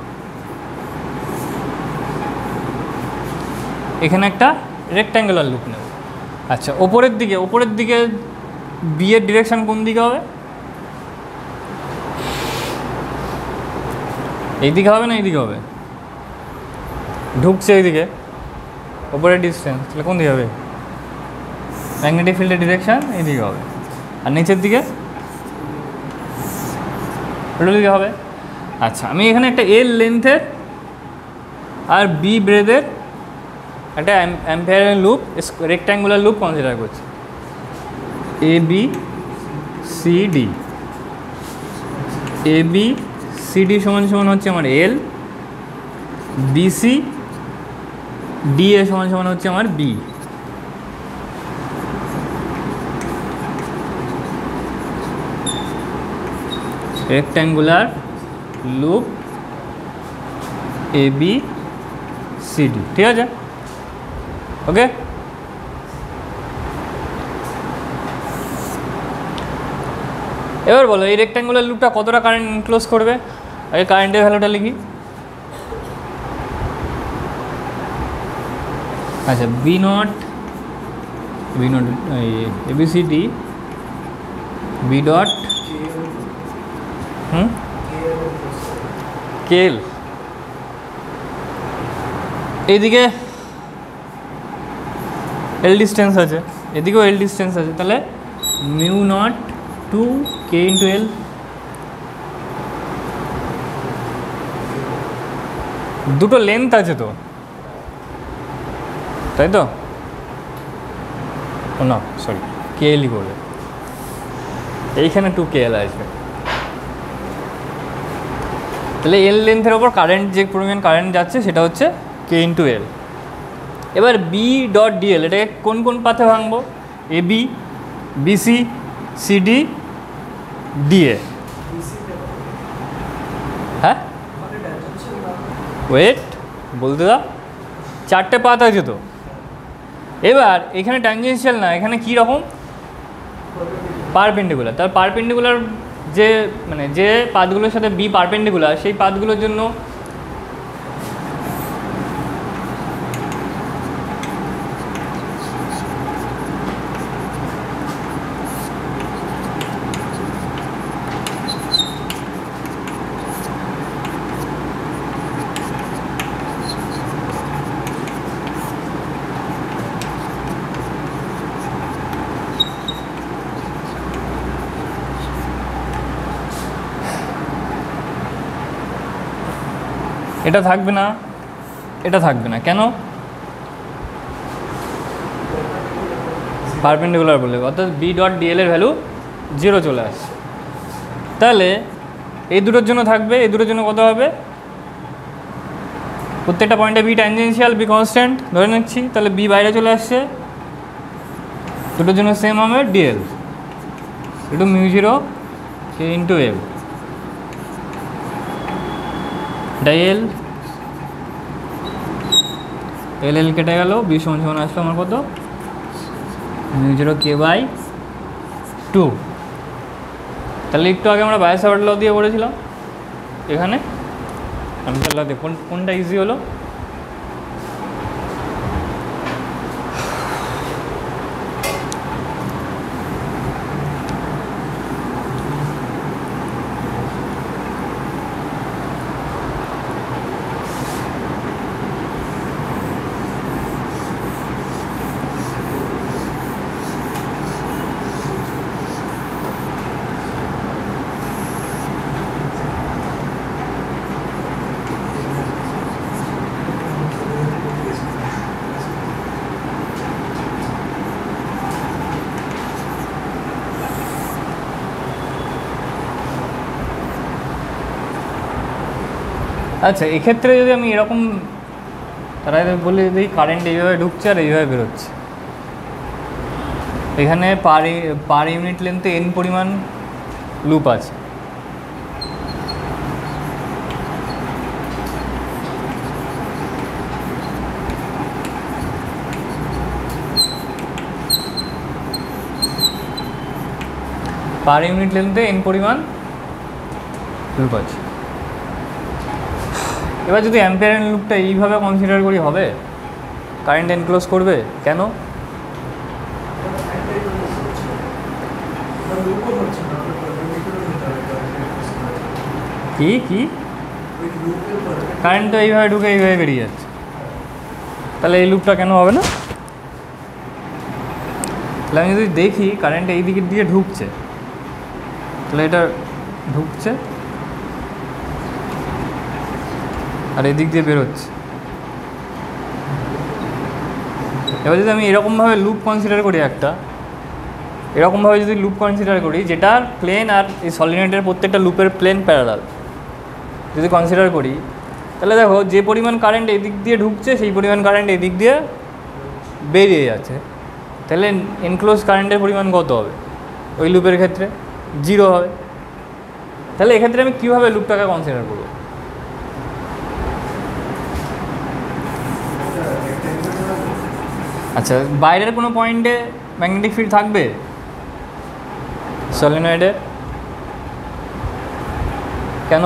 এখানে একটা রেক্ট্যাঙ্গুলার লুপ নেব। আচ্ছা, ওপরের দিকে ওপরের দিকে বি এর ডিরেকশন কোন দিকে হবে, এই দিকে হবে না এই দিকে হবে, ঢুকছে এইদিকে, ওপরের ডিস্টেন্স, তাহলে কোন দিকে হবে, ম্যাগনেটিক ফিল্ডের ডিরেকশন এইদিকে হবে, আর নিচের দিকে উল্টো দিকে হবে। আচ্ছা, আমি এখানে একটা এল লেন্থের আর বি ব্রেডের একটা Amperian loop rectangular loop consider করছি, A B C D, A B C D সমান সমান হচ্ছে আমার এল, বিসি ডি এ সমান সমান হচ্ছে আমার B. Rectangular loop A B C D, ঠিক আছে, ওকে। এবার বলো এই রেক্ট্যাঙ্গুলার লুপটা কতটা কারেন্ট ইনক্লোজ করবে, আগে কারেন্টের ভ্যালুটা লিখি। আচ্ছা, B naught B naught ABCD B dot hmm কেল, এইদিকে এল ডিস্টেন্স আছে, এদিকেও এল ডিস্টেন্স আছে, তাহলে mu naught two K into L, দুটো লেন্থ আছে তো, তাই তো, ও না সরি কে এলই করবে, এইখানে টু কে এল আসবে, তাহলে এল লেন্থের ওপর কারেন্ট যে পরিমাণ কারেন্ট যাচ্ছে সেটা হচ্ছে কে ইন্টু এল। এবার বি ডট ডিএল এটাকে কোন কোন পাথে ভাঙবো, A B, BC, CD, DA, হ্যাঁ ওয়েট বলতে দাও, চারটে পাত আছে তো। এবার এখানে ট্যানজেনশিয়াল না, এখানে কী রকম পারপেন্ডিকুলার, তার পারপেন্ডিকুলার যে মানে যে পাতগুলোর সাথে বি পারপেন্ডিকুলার সেই পাতগুলোর জন্য এটা থাকবে না, এটা থাকবে না, কেন, পারপেন্ডিকুলার বলে, অর্থাৎ বি ডট ডিএল এর ভ্যালু জিরো চলে আসছে। তাহলে এই দুটোর জন্য থাকবে, এই দুটোর জন্য কত হবে, প্রত্যেকটা পয়েন্টে বি ট্যানজেনশিয়াল, বি কনস্ট্যান্ট ধরে নিচ্ছি, তাহলে বি বাইরে চলে আসছে, দুটোর জন্য সেম হবে ডিএল একটু mu zero K into L, ডাইএল এল এল কেটে গেল, বি সমান সমান আসলো আমার কত mu zero K by two. তাহলে একটু আগে আমরা বায়ো সাভার্ট ল দিয়ে পড়েছিলাম, এখানে আমি তাহলে কোন কোনটা ইজি হলো, আচ্ছা, এক্ষেত্রে যদি আমি এরকম তারা বলে দিই কারেন্ট এইভাবে ঢুকছে আর এইভাবে বেরোচ্ছে, এখানে পার পার ইউনিট লেন্থে এন পরিমাণ লুপ আছে, পার ইউনিট লেন্থে এন পরিমাণ লুপ আছে। এবার যদি অ্যাম্পিয়ার এন্ড লুপটা এইভাবে কনসিডার করি হবে, কারেন্ট এনক্লোজ করবে কেন? কি কি কারেন্ট তো এইভাবে ঢুকে এইভাবে বেরিয়ে যাচ্ছে, তাহলে এই লুপটা কেন হবে না? তাহলে আমি যদি দেখি কারেন্ট এই দিকের দিয়ে ঢুকছে, তাহলে এটা ঢুকছে আর এদিক দিয়ে বেরোচ্ছে। এবার যদি আমি এরকমভাবে লুপ কনসিডার করি, একটা এরকমভাবে যদি লুপ কনসিডার করি যেটার প্লেন আর এই সলিনয়েডের প্রত্যেকটা লুপের প্লেন প্যারালাল যদি কনসিডার করি, তাহলে দেখো যে পরিমাণ কারেন্ট এদিক দিয়ে ঢুকছে সেই পরিমাণ কারেন্ট এদিক দিয়ে বেরিয়ে যাচ্ছে, তাহলে এনক্লোজ কারেন্টের পরিমাণ কত হবে? ওই লুপের ক্ষেত্রে জিরো হবে। তাহলে এক্ষেত্রে আমি কীভাবে লুপটাকে কনসিডার করব? আচ্ছা, বাইরের কোনো পয়েন্টে ম্যাগনেটিক ফিল্ড থাকবে সলিনয়েডে? কেন?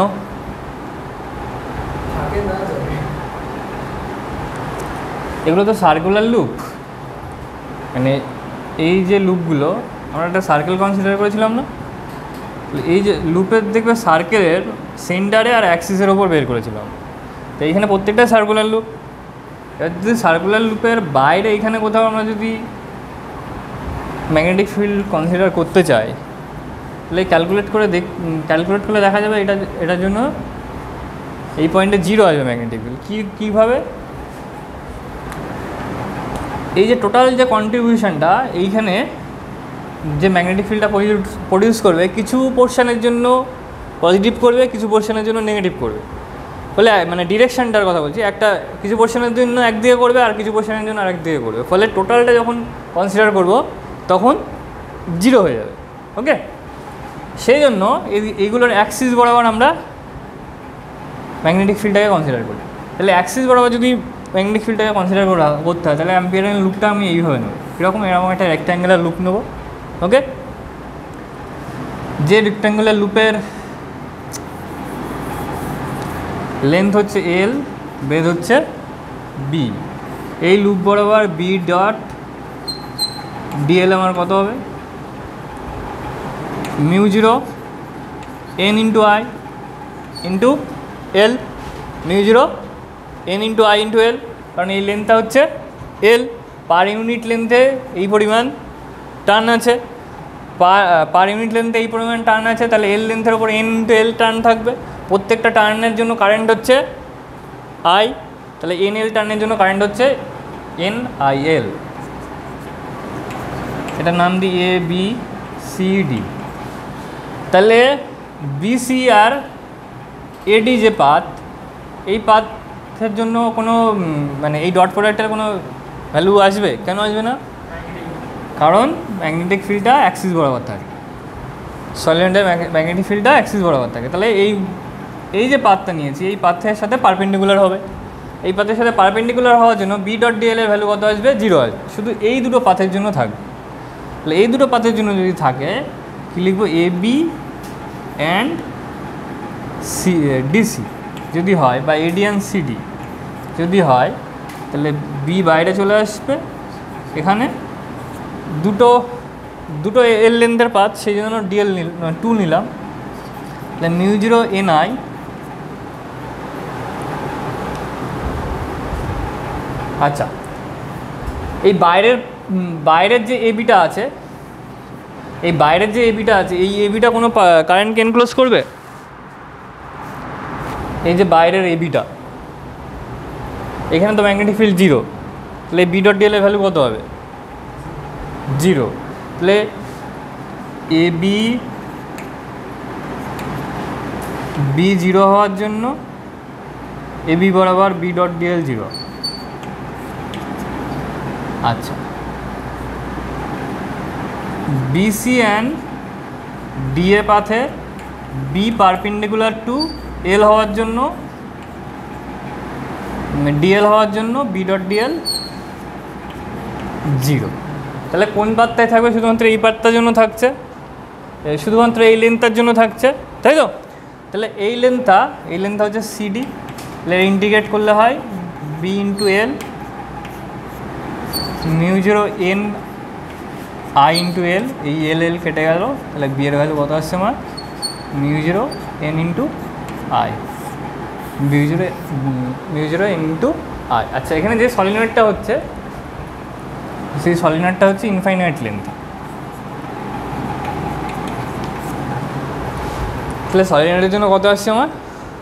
এগুলো তো সার্কুলার লুপ, মানে এই যে লুপগুলো আমরা একটা সার্কেল কনসিডার করেছিলাম না, এই যে লুপের দেখবে সার্কেলের সেন্টারে আর অ্যাক্সিসের ওপর বের করেছিলাম, তো এইখানে প্রত্যেকটা সার্কুলার লুপ। এবার যদি সার্কুলার লুপের বাইরে এইখানে কোথাও আমরা যদি ম্যাগনেটিক ফিল্ড কনসিডার করতে চাই, তাহলে ক্যালকুলেট করে দেখ ক্যালকুলেট করলে দেখা যাবে এটা এটার জন্য এই পয়েন্টে জিরো আসবে ম্যাগনেটিক ফিল্ড। কী কীভাবে? এই যে টোটাল যে কন্ট্রিবিউশনটা এইখানে যে ম্যাগনেটিক ফিল্ডটা প্রডিউস করবে, কিছু পোর্শনের জন্য পজিটিভ করবে, কিছু পোর্শনের জন্য নেগেটিভ করবে, ফলে মানে ডিরেকশানটার কথা বলছি, একটা কিছু পোর্শনের জন্য একদিকে করবে আর কিছু পোর্শনের জন্য আরেক দিকে করবে, ফলে টোটালটা যখন কনসিডার করব তখন জিরো হয়ে যাবে। ওকে, সেই জন্য এই এইগুলোর অ্যাক্সিস বরাবর আমরা ম্যাগনেটিক ফিল্ডটাকে কনসিডার করি। তাহলে অ্যাক্সিস বরাবর যদি ম্যাগনেটিক ফিল্ডটাকে কনসিডার করা করতে হয়, তাহলে অ্যাম্পিয়ার এন্ড লুপটা আমি এইভাবে নেব, এরকম এরকম একটা রেক্ট্যাঙ্গুলার লুপ নেব। ওকে, যে রেক্ট্যাঙ্গুলার লুপের লেন্থ হচ্ছে এল, বেধ হচ্ছে বি, এই লুপ বরাবর বি ডট ডিএল আমার কত হবে? Mu zero N into I into L, mu zero N into I into L, কারণ এই লেন্থটা হচ্ছে এল, পার ইউনিট লেন্থে এই পরিমাণ টার্ন আছে, পার ইউনিট লেন্থে এই পরিমাণ টার্ন আছে, তাহলে এল লেন্থের ওপর এন ইন্টু এল টার্ন থাকবে। প্রত্যেকটা টার্নের জন্য কারেন্ট হচ্ছে আই, তাহলে এন এল টার্নের জন্য কারেন্ট হচ্ছে এন আই এল। এটার নাম দিই এ বি সি ডি। তাহলে বিসি আর এডি যে পাথ, এই পাথের জন্য কোনো মানে এই ডট প্রোডাক্টের কোনো ভ্যালু আসবে? কেন আসবে না? কারণ ম্যাগনেটিক ফিল্ডটা অ্যাক্সিস বরাবর থাকে, সলিনয়েডের ম্যাগনেটিক ফিল্ডটা অ্যাক্সিস বরাবর থাকে। তাহলে এই এই যে পাথটা নিয়েছি এই পাথের সাথে পারপেন্ডিকুলার হবে, এই পাথের সাথে পারপেন্ডিকুলার হওয়ার জন্য বি ডট ডিএল এর ভ্যালু কত আসবে? জিরো আসবে, শুধু এই দুটো পাথের জন্য থাকবে। তাহলে এই দুটো পাথের জন্য যদি থাকে কী লিখবো? A B and C DC যদি হয়, বা এডি অ্যান্ড সিডি যদি হয়, তাহলে বি বাইরে চলে আসবে, এখানে দুটো দুটো এল লেন্থের পাথ, সেই জন্য ডিএল টু নিলাম, তাহলে মিউ জিরো এন আই আচ্ছা, এই বাইরের বাইরের যে এবিটা আছে, এই বাইরের যে এবিটা আছে, এই এবিটা কোনো কারেন্টকে এনক্লোজ করবে? এই যে বাইরের এবিটা, এখানে তো ম্যাগনেটিক ফিল্ড জিরো, তাহলে বি ডট ডিএল এর ভ্যালু কত হবে? জিরো। তাহলে এ বি বি জিরো হওয়ার জন্য এ বি বরাবর বি ডট ডিএল জিরো। আচ্ছা, বিসি অ্যান্ড ডিএ পাথে বি পারপেন্ডিকুলার টু এল হওয়ার জন্য, ডিএল হওয়ার জন্য বি ডট ডিএল জিরো। তাহলে কোন পাত্তায় থাকবে? শুধুমাত্র এই পাত্তার জন্য থাকছে, শুধুমাত্র এই লেন্থটার জন্য থাকছে, তাই তো? তাহলে এই লেন্থটা, এই লেন্থটা হচ্ছে সিডি, তাহলে ইন্টিগ্রেট করলে হয় B into L mu zero N I into L, এই এল এল কেটে গেল, তাহলে বি এর ভ্যালু কত আসছে আমার? Mu zero N into I, mu zero mu zero N into I. আচ্ছা, এখানে যে সলিনয়েডটা হচ্ছে, সেই সলিনয়েডটা হচ্ছে ইনফাইনাইট লেন্থ। তাহলে সলিনয়েডের জন্য কত আসছে আমার?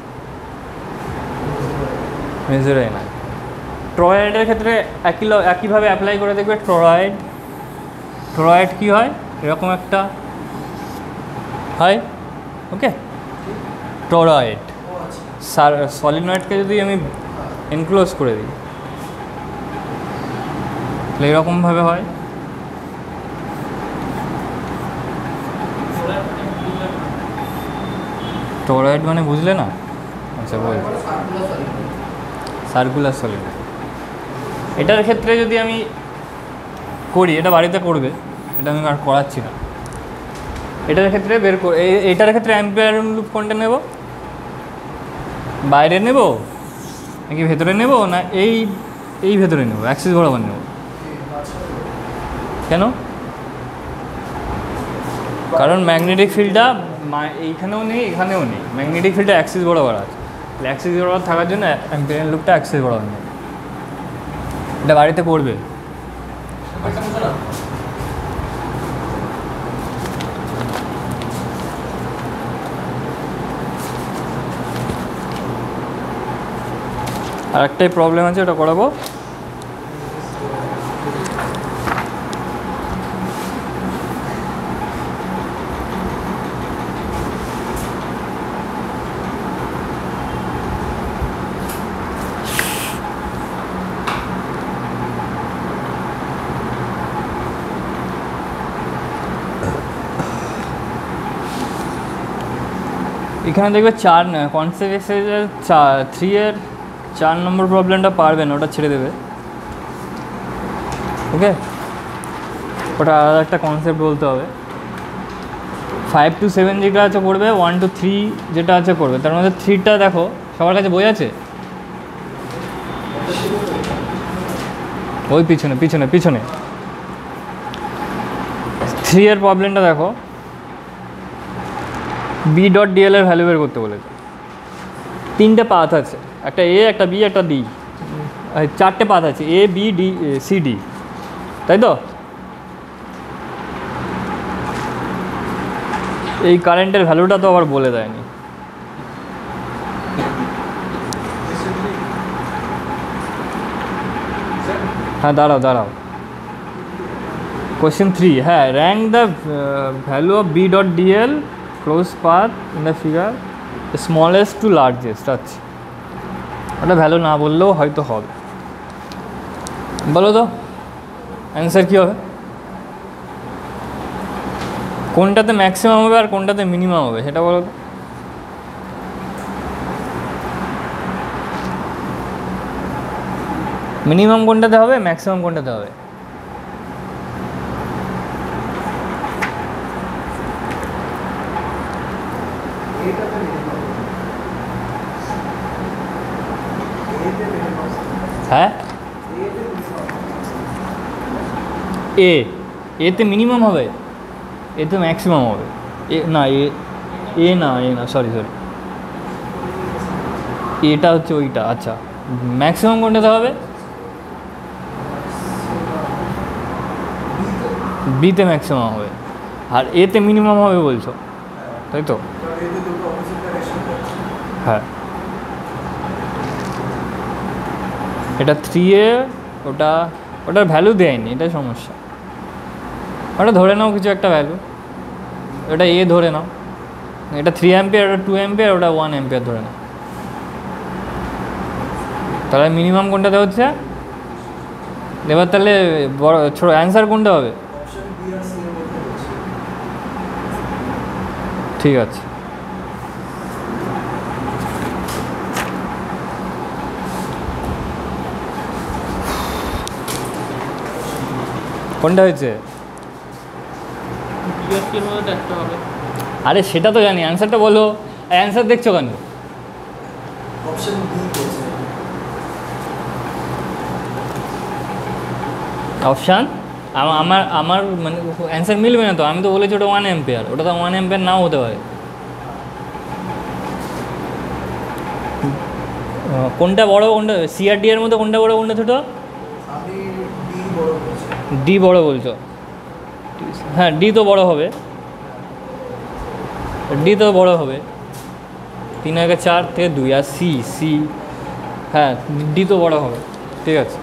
Mu zero N I. টরয়েডের ক্ষেত্রে একই একইভাবে অ্যাপ্লাই করে দেখবে। টরয়েড টরয়েড কী হয়? এরকম একটা হয়, ওকে? টরয়েড সার সলিনয়েডকে যদি আমি এনক্লোজ করে দিই, তাহলে এরকমভাবে হয়। টরয়েড মানে বুঝলে না? আচ্ছা, বল। Circular solenoid. এটার ক্ষেত্রে যদি আমি করি, এটা বাড়িতে করবে, এটা আমি আর করাচ্ছি না। এটার ক্ষেত্রে বের করে, এটার ক্ষেত্রে অ্যাম্পিয়ার লুপ কোনটা নেব? বাইরে নেব নাকি ভেতরে নেব, না এই এই ভেতরে নেব, অ্যাক্সিস বরাবর নেব? কেন? কারণ ম্যাগনেটিক ফিল্ডটা এইখানেও নেই, এখানেও নেই, ম্যাগনেটিক ফিল্ডটা অ্যাক্সিস বরাবর আছে। অ্যাক্সিস বরাবর থাকার জন্য অ্যাম্পিয়ার লুপটা অ্যাক্সিস বরাবর নেব। এটা বাড়িতে করবে। আর একটাই প্রবলেম আছে, ওটা করাবো। এখানে দেখবে চার কনসেপ্ট এক্সারসাইজের চার থ্রি এর চার নম্বর প্রবলেমটা পারবে না, ওটা ছেড়ে দেবে, ওকে? ওটা আলাদা একটা কনসেপ্ট বলতে হবে। ফাইভ টু সেভেন যেটা আছে করবে, ওয়ান টু থ্রি যেটা আছে করবে। তার মধ্যে থ্রিটা দেখো, সবার কাছে বই আছে? ওই পিছনে পিছনে পিছনে থ্রি এর প্রবলেমটা দেখো। বি ডট ডিএল এর ভ্যালু বের করতে বলেছে। তিনটে পাথ আছে, একটা এ, একটা বি, একটা ডি, চারটে পাথ আছে, A B D C D, তাই তো? এই কারেন্টের ভ্যালুটা তো আবার বলে দেয়নি। হ্যাঁ, দাঁড়াও দাঁড়াও, কোয়েশ্চেন থ্রি, হ্যাঁ, rank the value of B dot DL close path in the figure smallest to largest. আচ্ছা, ওটা ভ্যালু না বললেও হয়তো হবে। বলো তো অ্যান্সার কী হবে? কোনটাতে ম্যাক্সিমাম হবে আর কোনটাতে মিনিমাম হবে সেটা বলো তো। মিনিমাম কোনটাতে হবে, ম্যাক্সিমাম কোনটাতে হবে? হ্যাঁ, এ এতে মিনিমাম হবে, এতে ম্যাক্সিমাম হবে। এ না, এ এ না এ না সরি সরি এটা হচ্ছে ওইটা। আচ্ছা, ম্যাক্সিমাম কোনটাতে হবে? বিতে ম্যাক্সিমাম হবে, আর এতে মিনিমাম হবে বলছো, তাই তো? হ্যাঁ, এটা থ্রি এ, ওটা ওটার ভ্যালু দেয়নি, এটাই সমস্যা। ওটা ধরে নাও কিছু একটা ভ্যালু, ওটা এ ধরে নাও, এটা থ্রি অ্যাম্পিয়ার, ওটা টু অ্যাম্পিয়ার, ওটা ওয়ান অ্যাম্পিয়ার ধরে নাও। তাহলে মিনিমাম কোনটাতে হচ্ছে? এবার তাহলে বড় ছোটো অ্যান্সার কোনটা হবে? অপশন বি আর সি এর মধ্যে হচ্ছে। ঠিক আছে, কোনটা হয়েছে? বিএসসির মধ্যে একটা হবে। আরে সেটা তো জানি, অ্যান্সারটা বলো। অ্যান্সার দেখছো কেন? অপশন বি বলছে। অপশান আমার আমার মানে অ্যান্সার মিলবে না তো। আমি তো বলেছি ওটা ওয়ান অ্যাম্পিয়ার, ওটা তো ওয়ান অ্যাম্পিয়ার নাও হতে পারে। কোনটা বড় কোনটা? সি আর ডি এর মধ্যে কোনটা বড় কোনটা ছোটো? আমি ডি বড় বলছি। ডি বড় বলছো? হ্যাঁ, ডি তো বড় হবে, ডি তো বড় হবে। তিন আগে চার থেকে দুই, আর সি সি হ্যাঁ ডি তো বড় হবে। ঠিক আছে,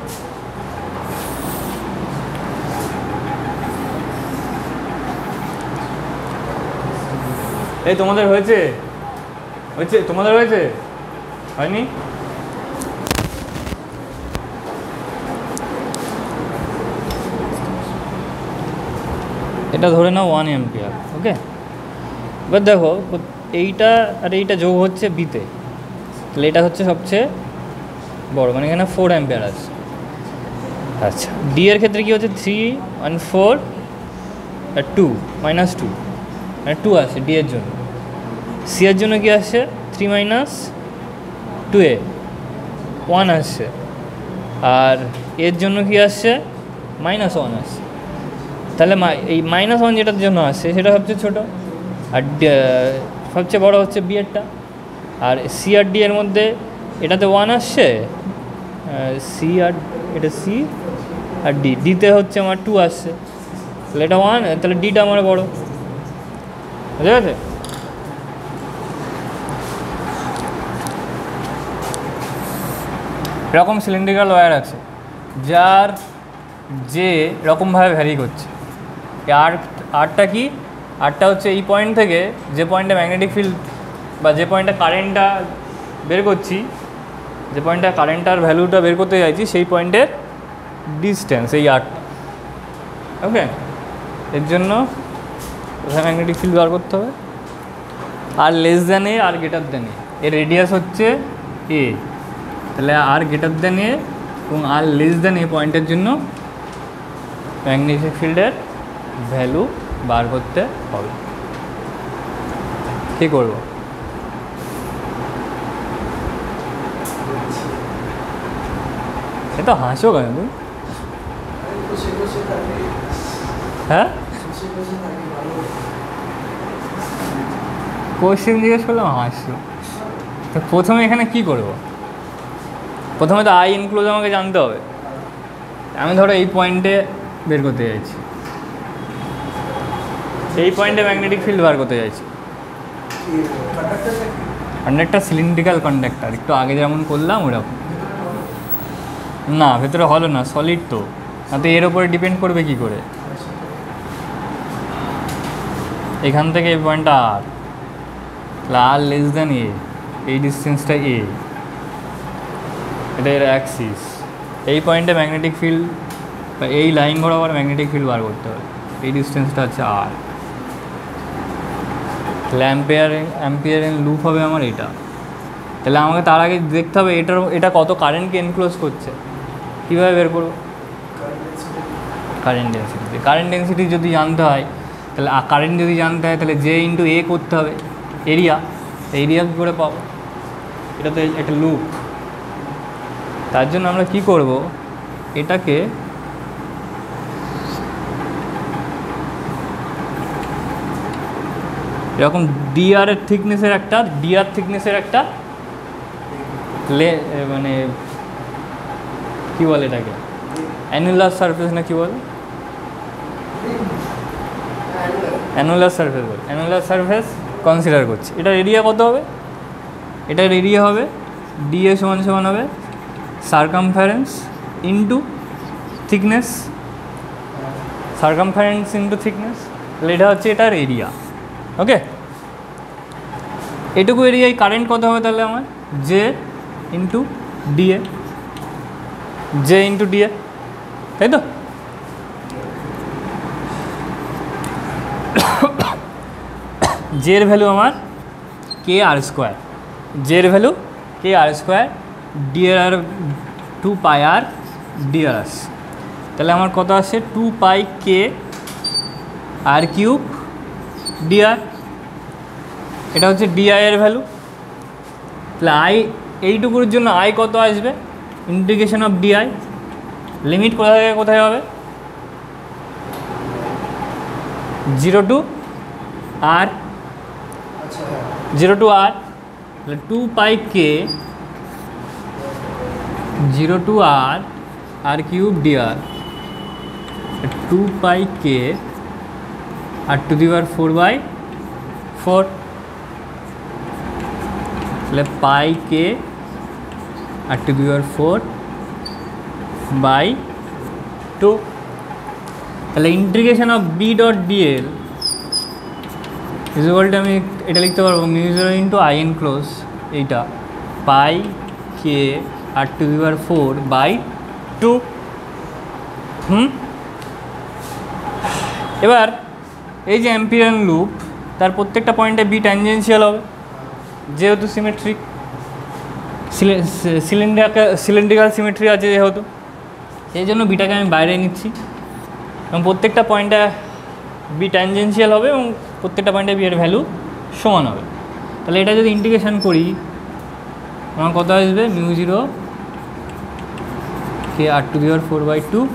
এই তোমাদের হয়েছে হয়েছে তোমাদের হয়েছে হয়নি? এটা ধরে নাও ওয়ান এম্পিয়ার। ওকে, এবার দেখো এইটা আর এইটা যোগ হচ্ছে বিতে, তাহলে এটা হচ্ছে সবচেয়ে বড়, মানে এখানে ফোর অ্যাম্পিয়ার আছে। আচ্ছা, ডি এর ক্ষেত্রে কী হচ্ছে? থ্রি ওয়ান ফোর আর টু মাইনাস টু, মানে টু আসে ডি এর জন্য। সি এর জন্য কী আসছে? থ্রি মাইনাস টু এ ওয়ান আসছে, আর এর জন্য কি আসছে? মাইনাস ওয়ান আসছে। তাহলে এই মাইনাস ওয়ান যেটার জন্য আসছে সেটা সবচেয়ে ছোটো, আর সবচেয়ে বড় হচ্ছে বি এরটা। আর সি আর ডি এর মধ্যে এটাতে ওয়ান আসছে, সি আর এটা সি আর ডি, ডিতে হচ্ছে আমার টু আসছে, তাহলে এটা ওয়ান, তাহলে ডিটা আমার বড়। বুঝতে গেছে? এরকম সিলিন্ড্রিক্যাল ওয়্যার আছে যার যে এরকমভাবে ভ্যারি করছে। আর আরটা কি? আরটা হচ্ছে এই পয়েন্ট থেকে যে পয়েন্টে ম্যাগনেটিক ফিল্ড বা যে পয়েন্টে কারেন্টটা বের করছি, যে পয়েন্টটা কারেন্টটার ভ্যালুটা বের করতে চাইছি, সেই পয়েন্টের ডিস্টেন্স এই আরটা। ওকে, এর জন্য কোথায় ম্যাগনেটিক ফিল্ড বার করতে হবে? R less than A R greater than A, এর রেডিয়াস হচ্ছে এ, তাহলে আর গ্রেটার দ্যান এ এবং আর লেস দ্যান এ পয়েন্টের জন্য ম্যাগনেটিক ফিল্ডের ভ্যালু বার করতে হবে। কী করবো? সে তো হাসো কেন তুমি? হ্যাঁ, কোশ্চেন জিজ্ঞেস করলাম হাসছো। তো প্রথমে এখানে কি করব? প্রথমে তো আই ইনক্লোজ আমাকে জানতে হবে। আমি ধরো এই পয়েন্টে বের করতে চাইছি, এই পয়েন্টে ম্যাগনেটিক ফিল্ড বার করতে চাইছি। কন্ডাক্টার সিলিন্ড্রিক্যাল কন্ডাক্টার, একটু আগে যেমন করলাম ওরকম না, ভেতরে হলো না, সলিড তো, না তো এর ওপরে ডিপেন্ড করবে কি করে? এখান থেকে এই পয়েন্টটা আর, আর লেস দ্যান এ, এই ডিস্টেন্সটা এ, এটা এর অ্যাক্সিস। এই পয়েন্টে ম্যাগনেটিক ফিল্ড বা এই লাইন বরাবর ম্যাগনেটিক ফিল্ড বার করতে হবে, এই ডিস্টেন্সটা হচ্ছে আর। তাহলে অ্যাম্পিয়ার অ্যাম্পিয়ার ইন লুপ হবে আমার এটা। তাহলে আমাকে তার আগে দেখতে হবে এটার এটা কত কারেন্টকে এনক্লোজ করছে। কীভাবে বের করবো? Current density. কারেন্ট ডেন্সিটি যদি জানতে হয়, তাহলে কারেন্ট যদি জানতে হয় তাহলে জে ইন্টু এ করতে হবে, এরিয়া। এরিয়া কী করে পাবো? এটা তো একটা লুপ। তার জন্য আমরা কি করব, এটাকে এরকম ডিআর এর থিকনেসের একটা ডিআর থিকনেসের একটা লে মানে কী বলে এটাকে, অ্যানুলার সারফেস না কি বলে? অ্যানুলার সারফেস বলে। অ্যানুলার সারফেস কনসিডার করছি। এটার এরিয়া কত হবে? এটার এরিয়া হবে ডিএ সমান সমান হবে circumference into thickness, circumference into thickness. তাহলে এটা হচ্ছে এটার এরিয়া। ওকে, এটুকু এরিয়ায় কারেন্ট কত হবে তাহলে আমার? J into DA, J into DA, তাই তো? জের ভ্যালু আমার কে আর স্কোয়ার, জের ভ্যালু কে আর স্কোয়ার, ডিএর R two pi R DR আস, তাহলে আমার কত আসছে two pi K R cube DR, এটা হচ্ছে ডিআই এর ভ্যালু। তাহলে আই এইটুকুর জন্য আই কত আসবে, ইন্টিগ্রেশন অফ ডিআই, লিমিট কোথা থেকে কোথায় হবে, zero to R, zero to R, তাহলে two pi K zero to R R cube DR, two pi K R to the power four by four, তাহলে pi K R to the power four by two. তাহলে integration of B dot DL ইজুয়ালটা আমি এটা লিখতে পারবো mu zero into I enclose, এইটা pi K R to the power four by two. হুম, এবার এই যে অ্যাম্পিয়ান লুপ, তার প্রত্যেকটা পয়েন্টে বি ট্যানজেন্সিয়াল হবে, যেহেতু সিমেট্রিক সিলিন্ডার সিলিন্ড্রিক্যাল সিমেট্রি আছে যেহেতু, সেই জন্য বিটাকে আমি বাইরে নিচ্ছি এবং প্রত্যেকটা পয়েন্টে বি ট্যানজেন্সিয়াল হবে এবং প্রত্যেকটা পয়েন্টে বি এর ভ্যালু সমান হবে। তাহলে এটা যদি ইন্টিগ্রেশন করি আমার কত আসবে, mu zero K R to the power four by two,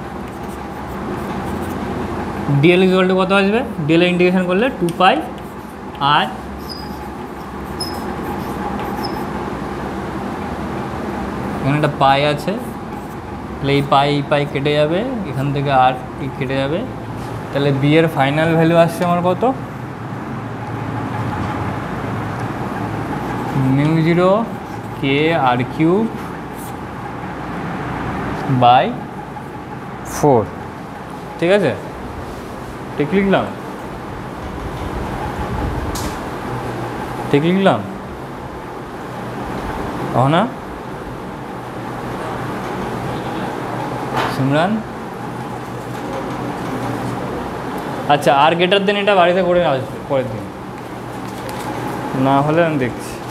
DL equal to কত আসবে, ডিএল ইন্টিগ্রেশন করলে টু পাই আর এখানে একটা পাই আছে, তাহলে এই পাই এই পাই কেটে যাবে, এখান থেকে আর কেটে যাবে, তাহলে বি এর ফাইনাল ভ্যালু আসছে আমার কত, mu zero K R cube by four. ঠিক আছে, ঠিক লিখলাম, ঠিক লিখলাম ও না সিমরান? আচ্ছা, আর গ্রেটার দেন এটা বাড়িতে করে আসবে পরের দিন, না হলে আমি দেখছি।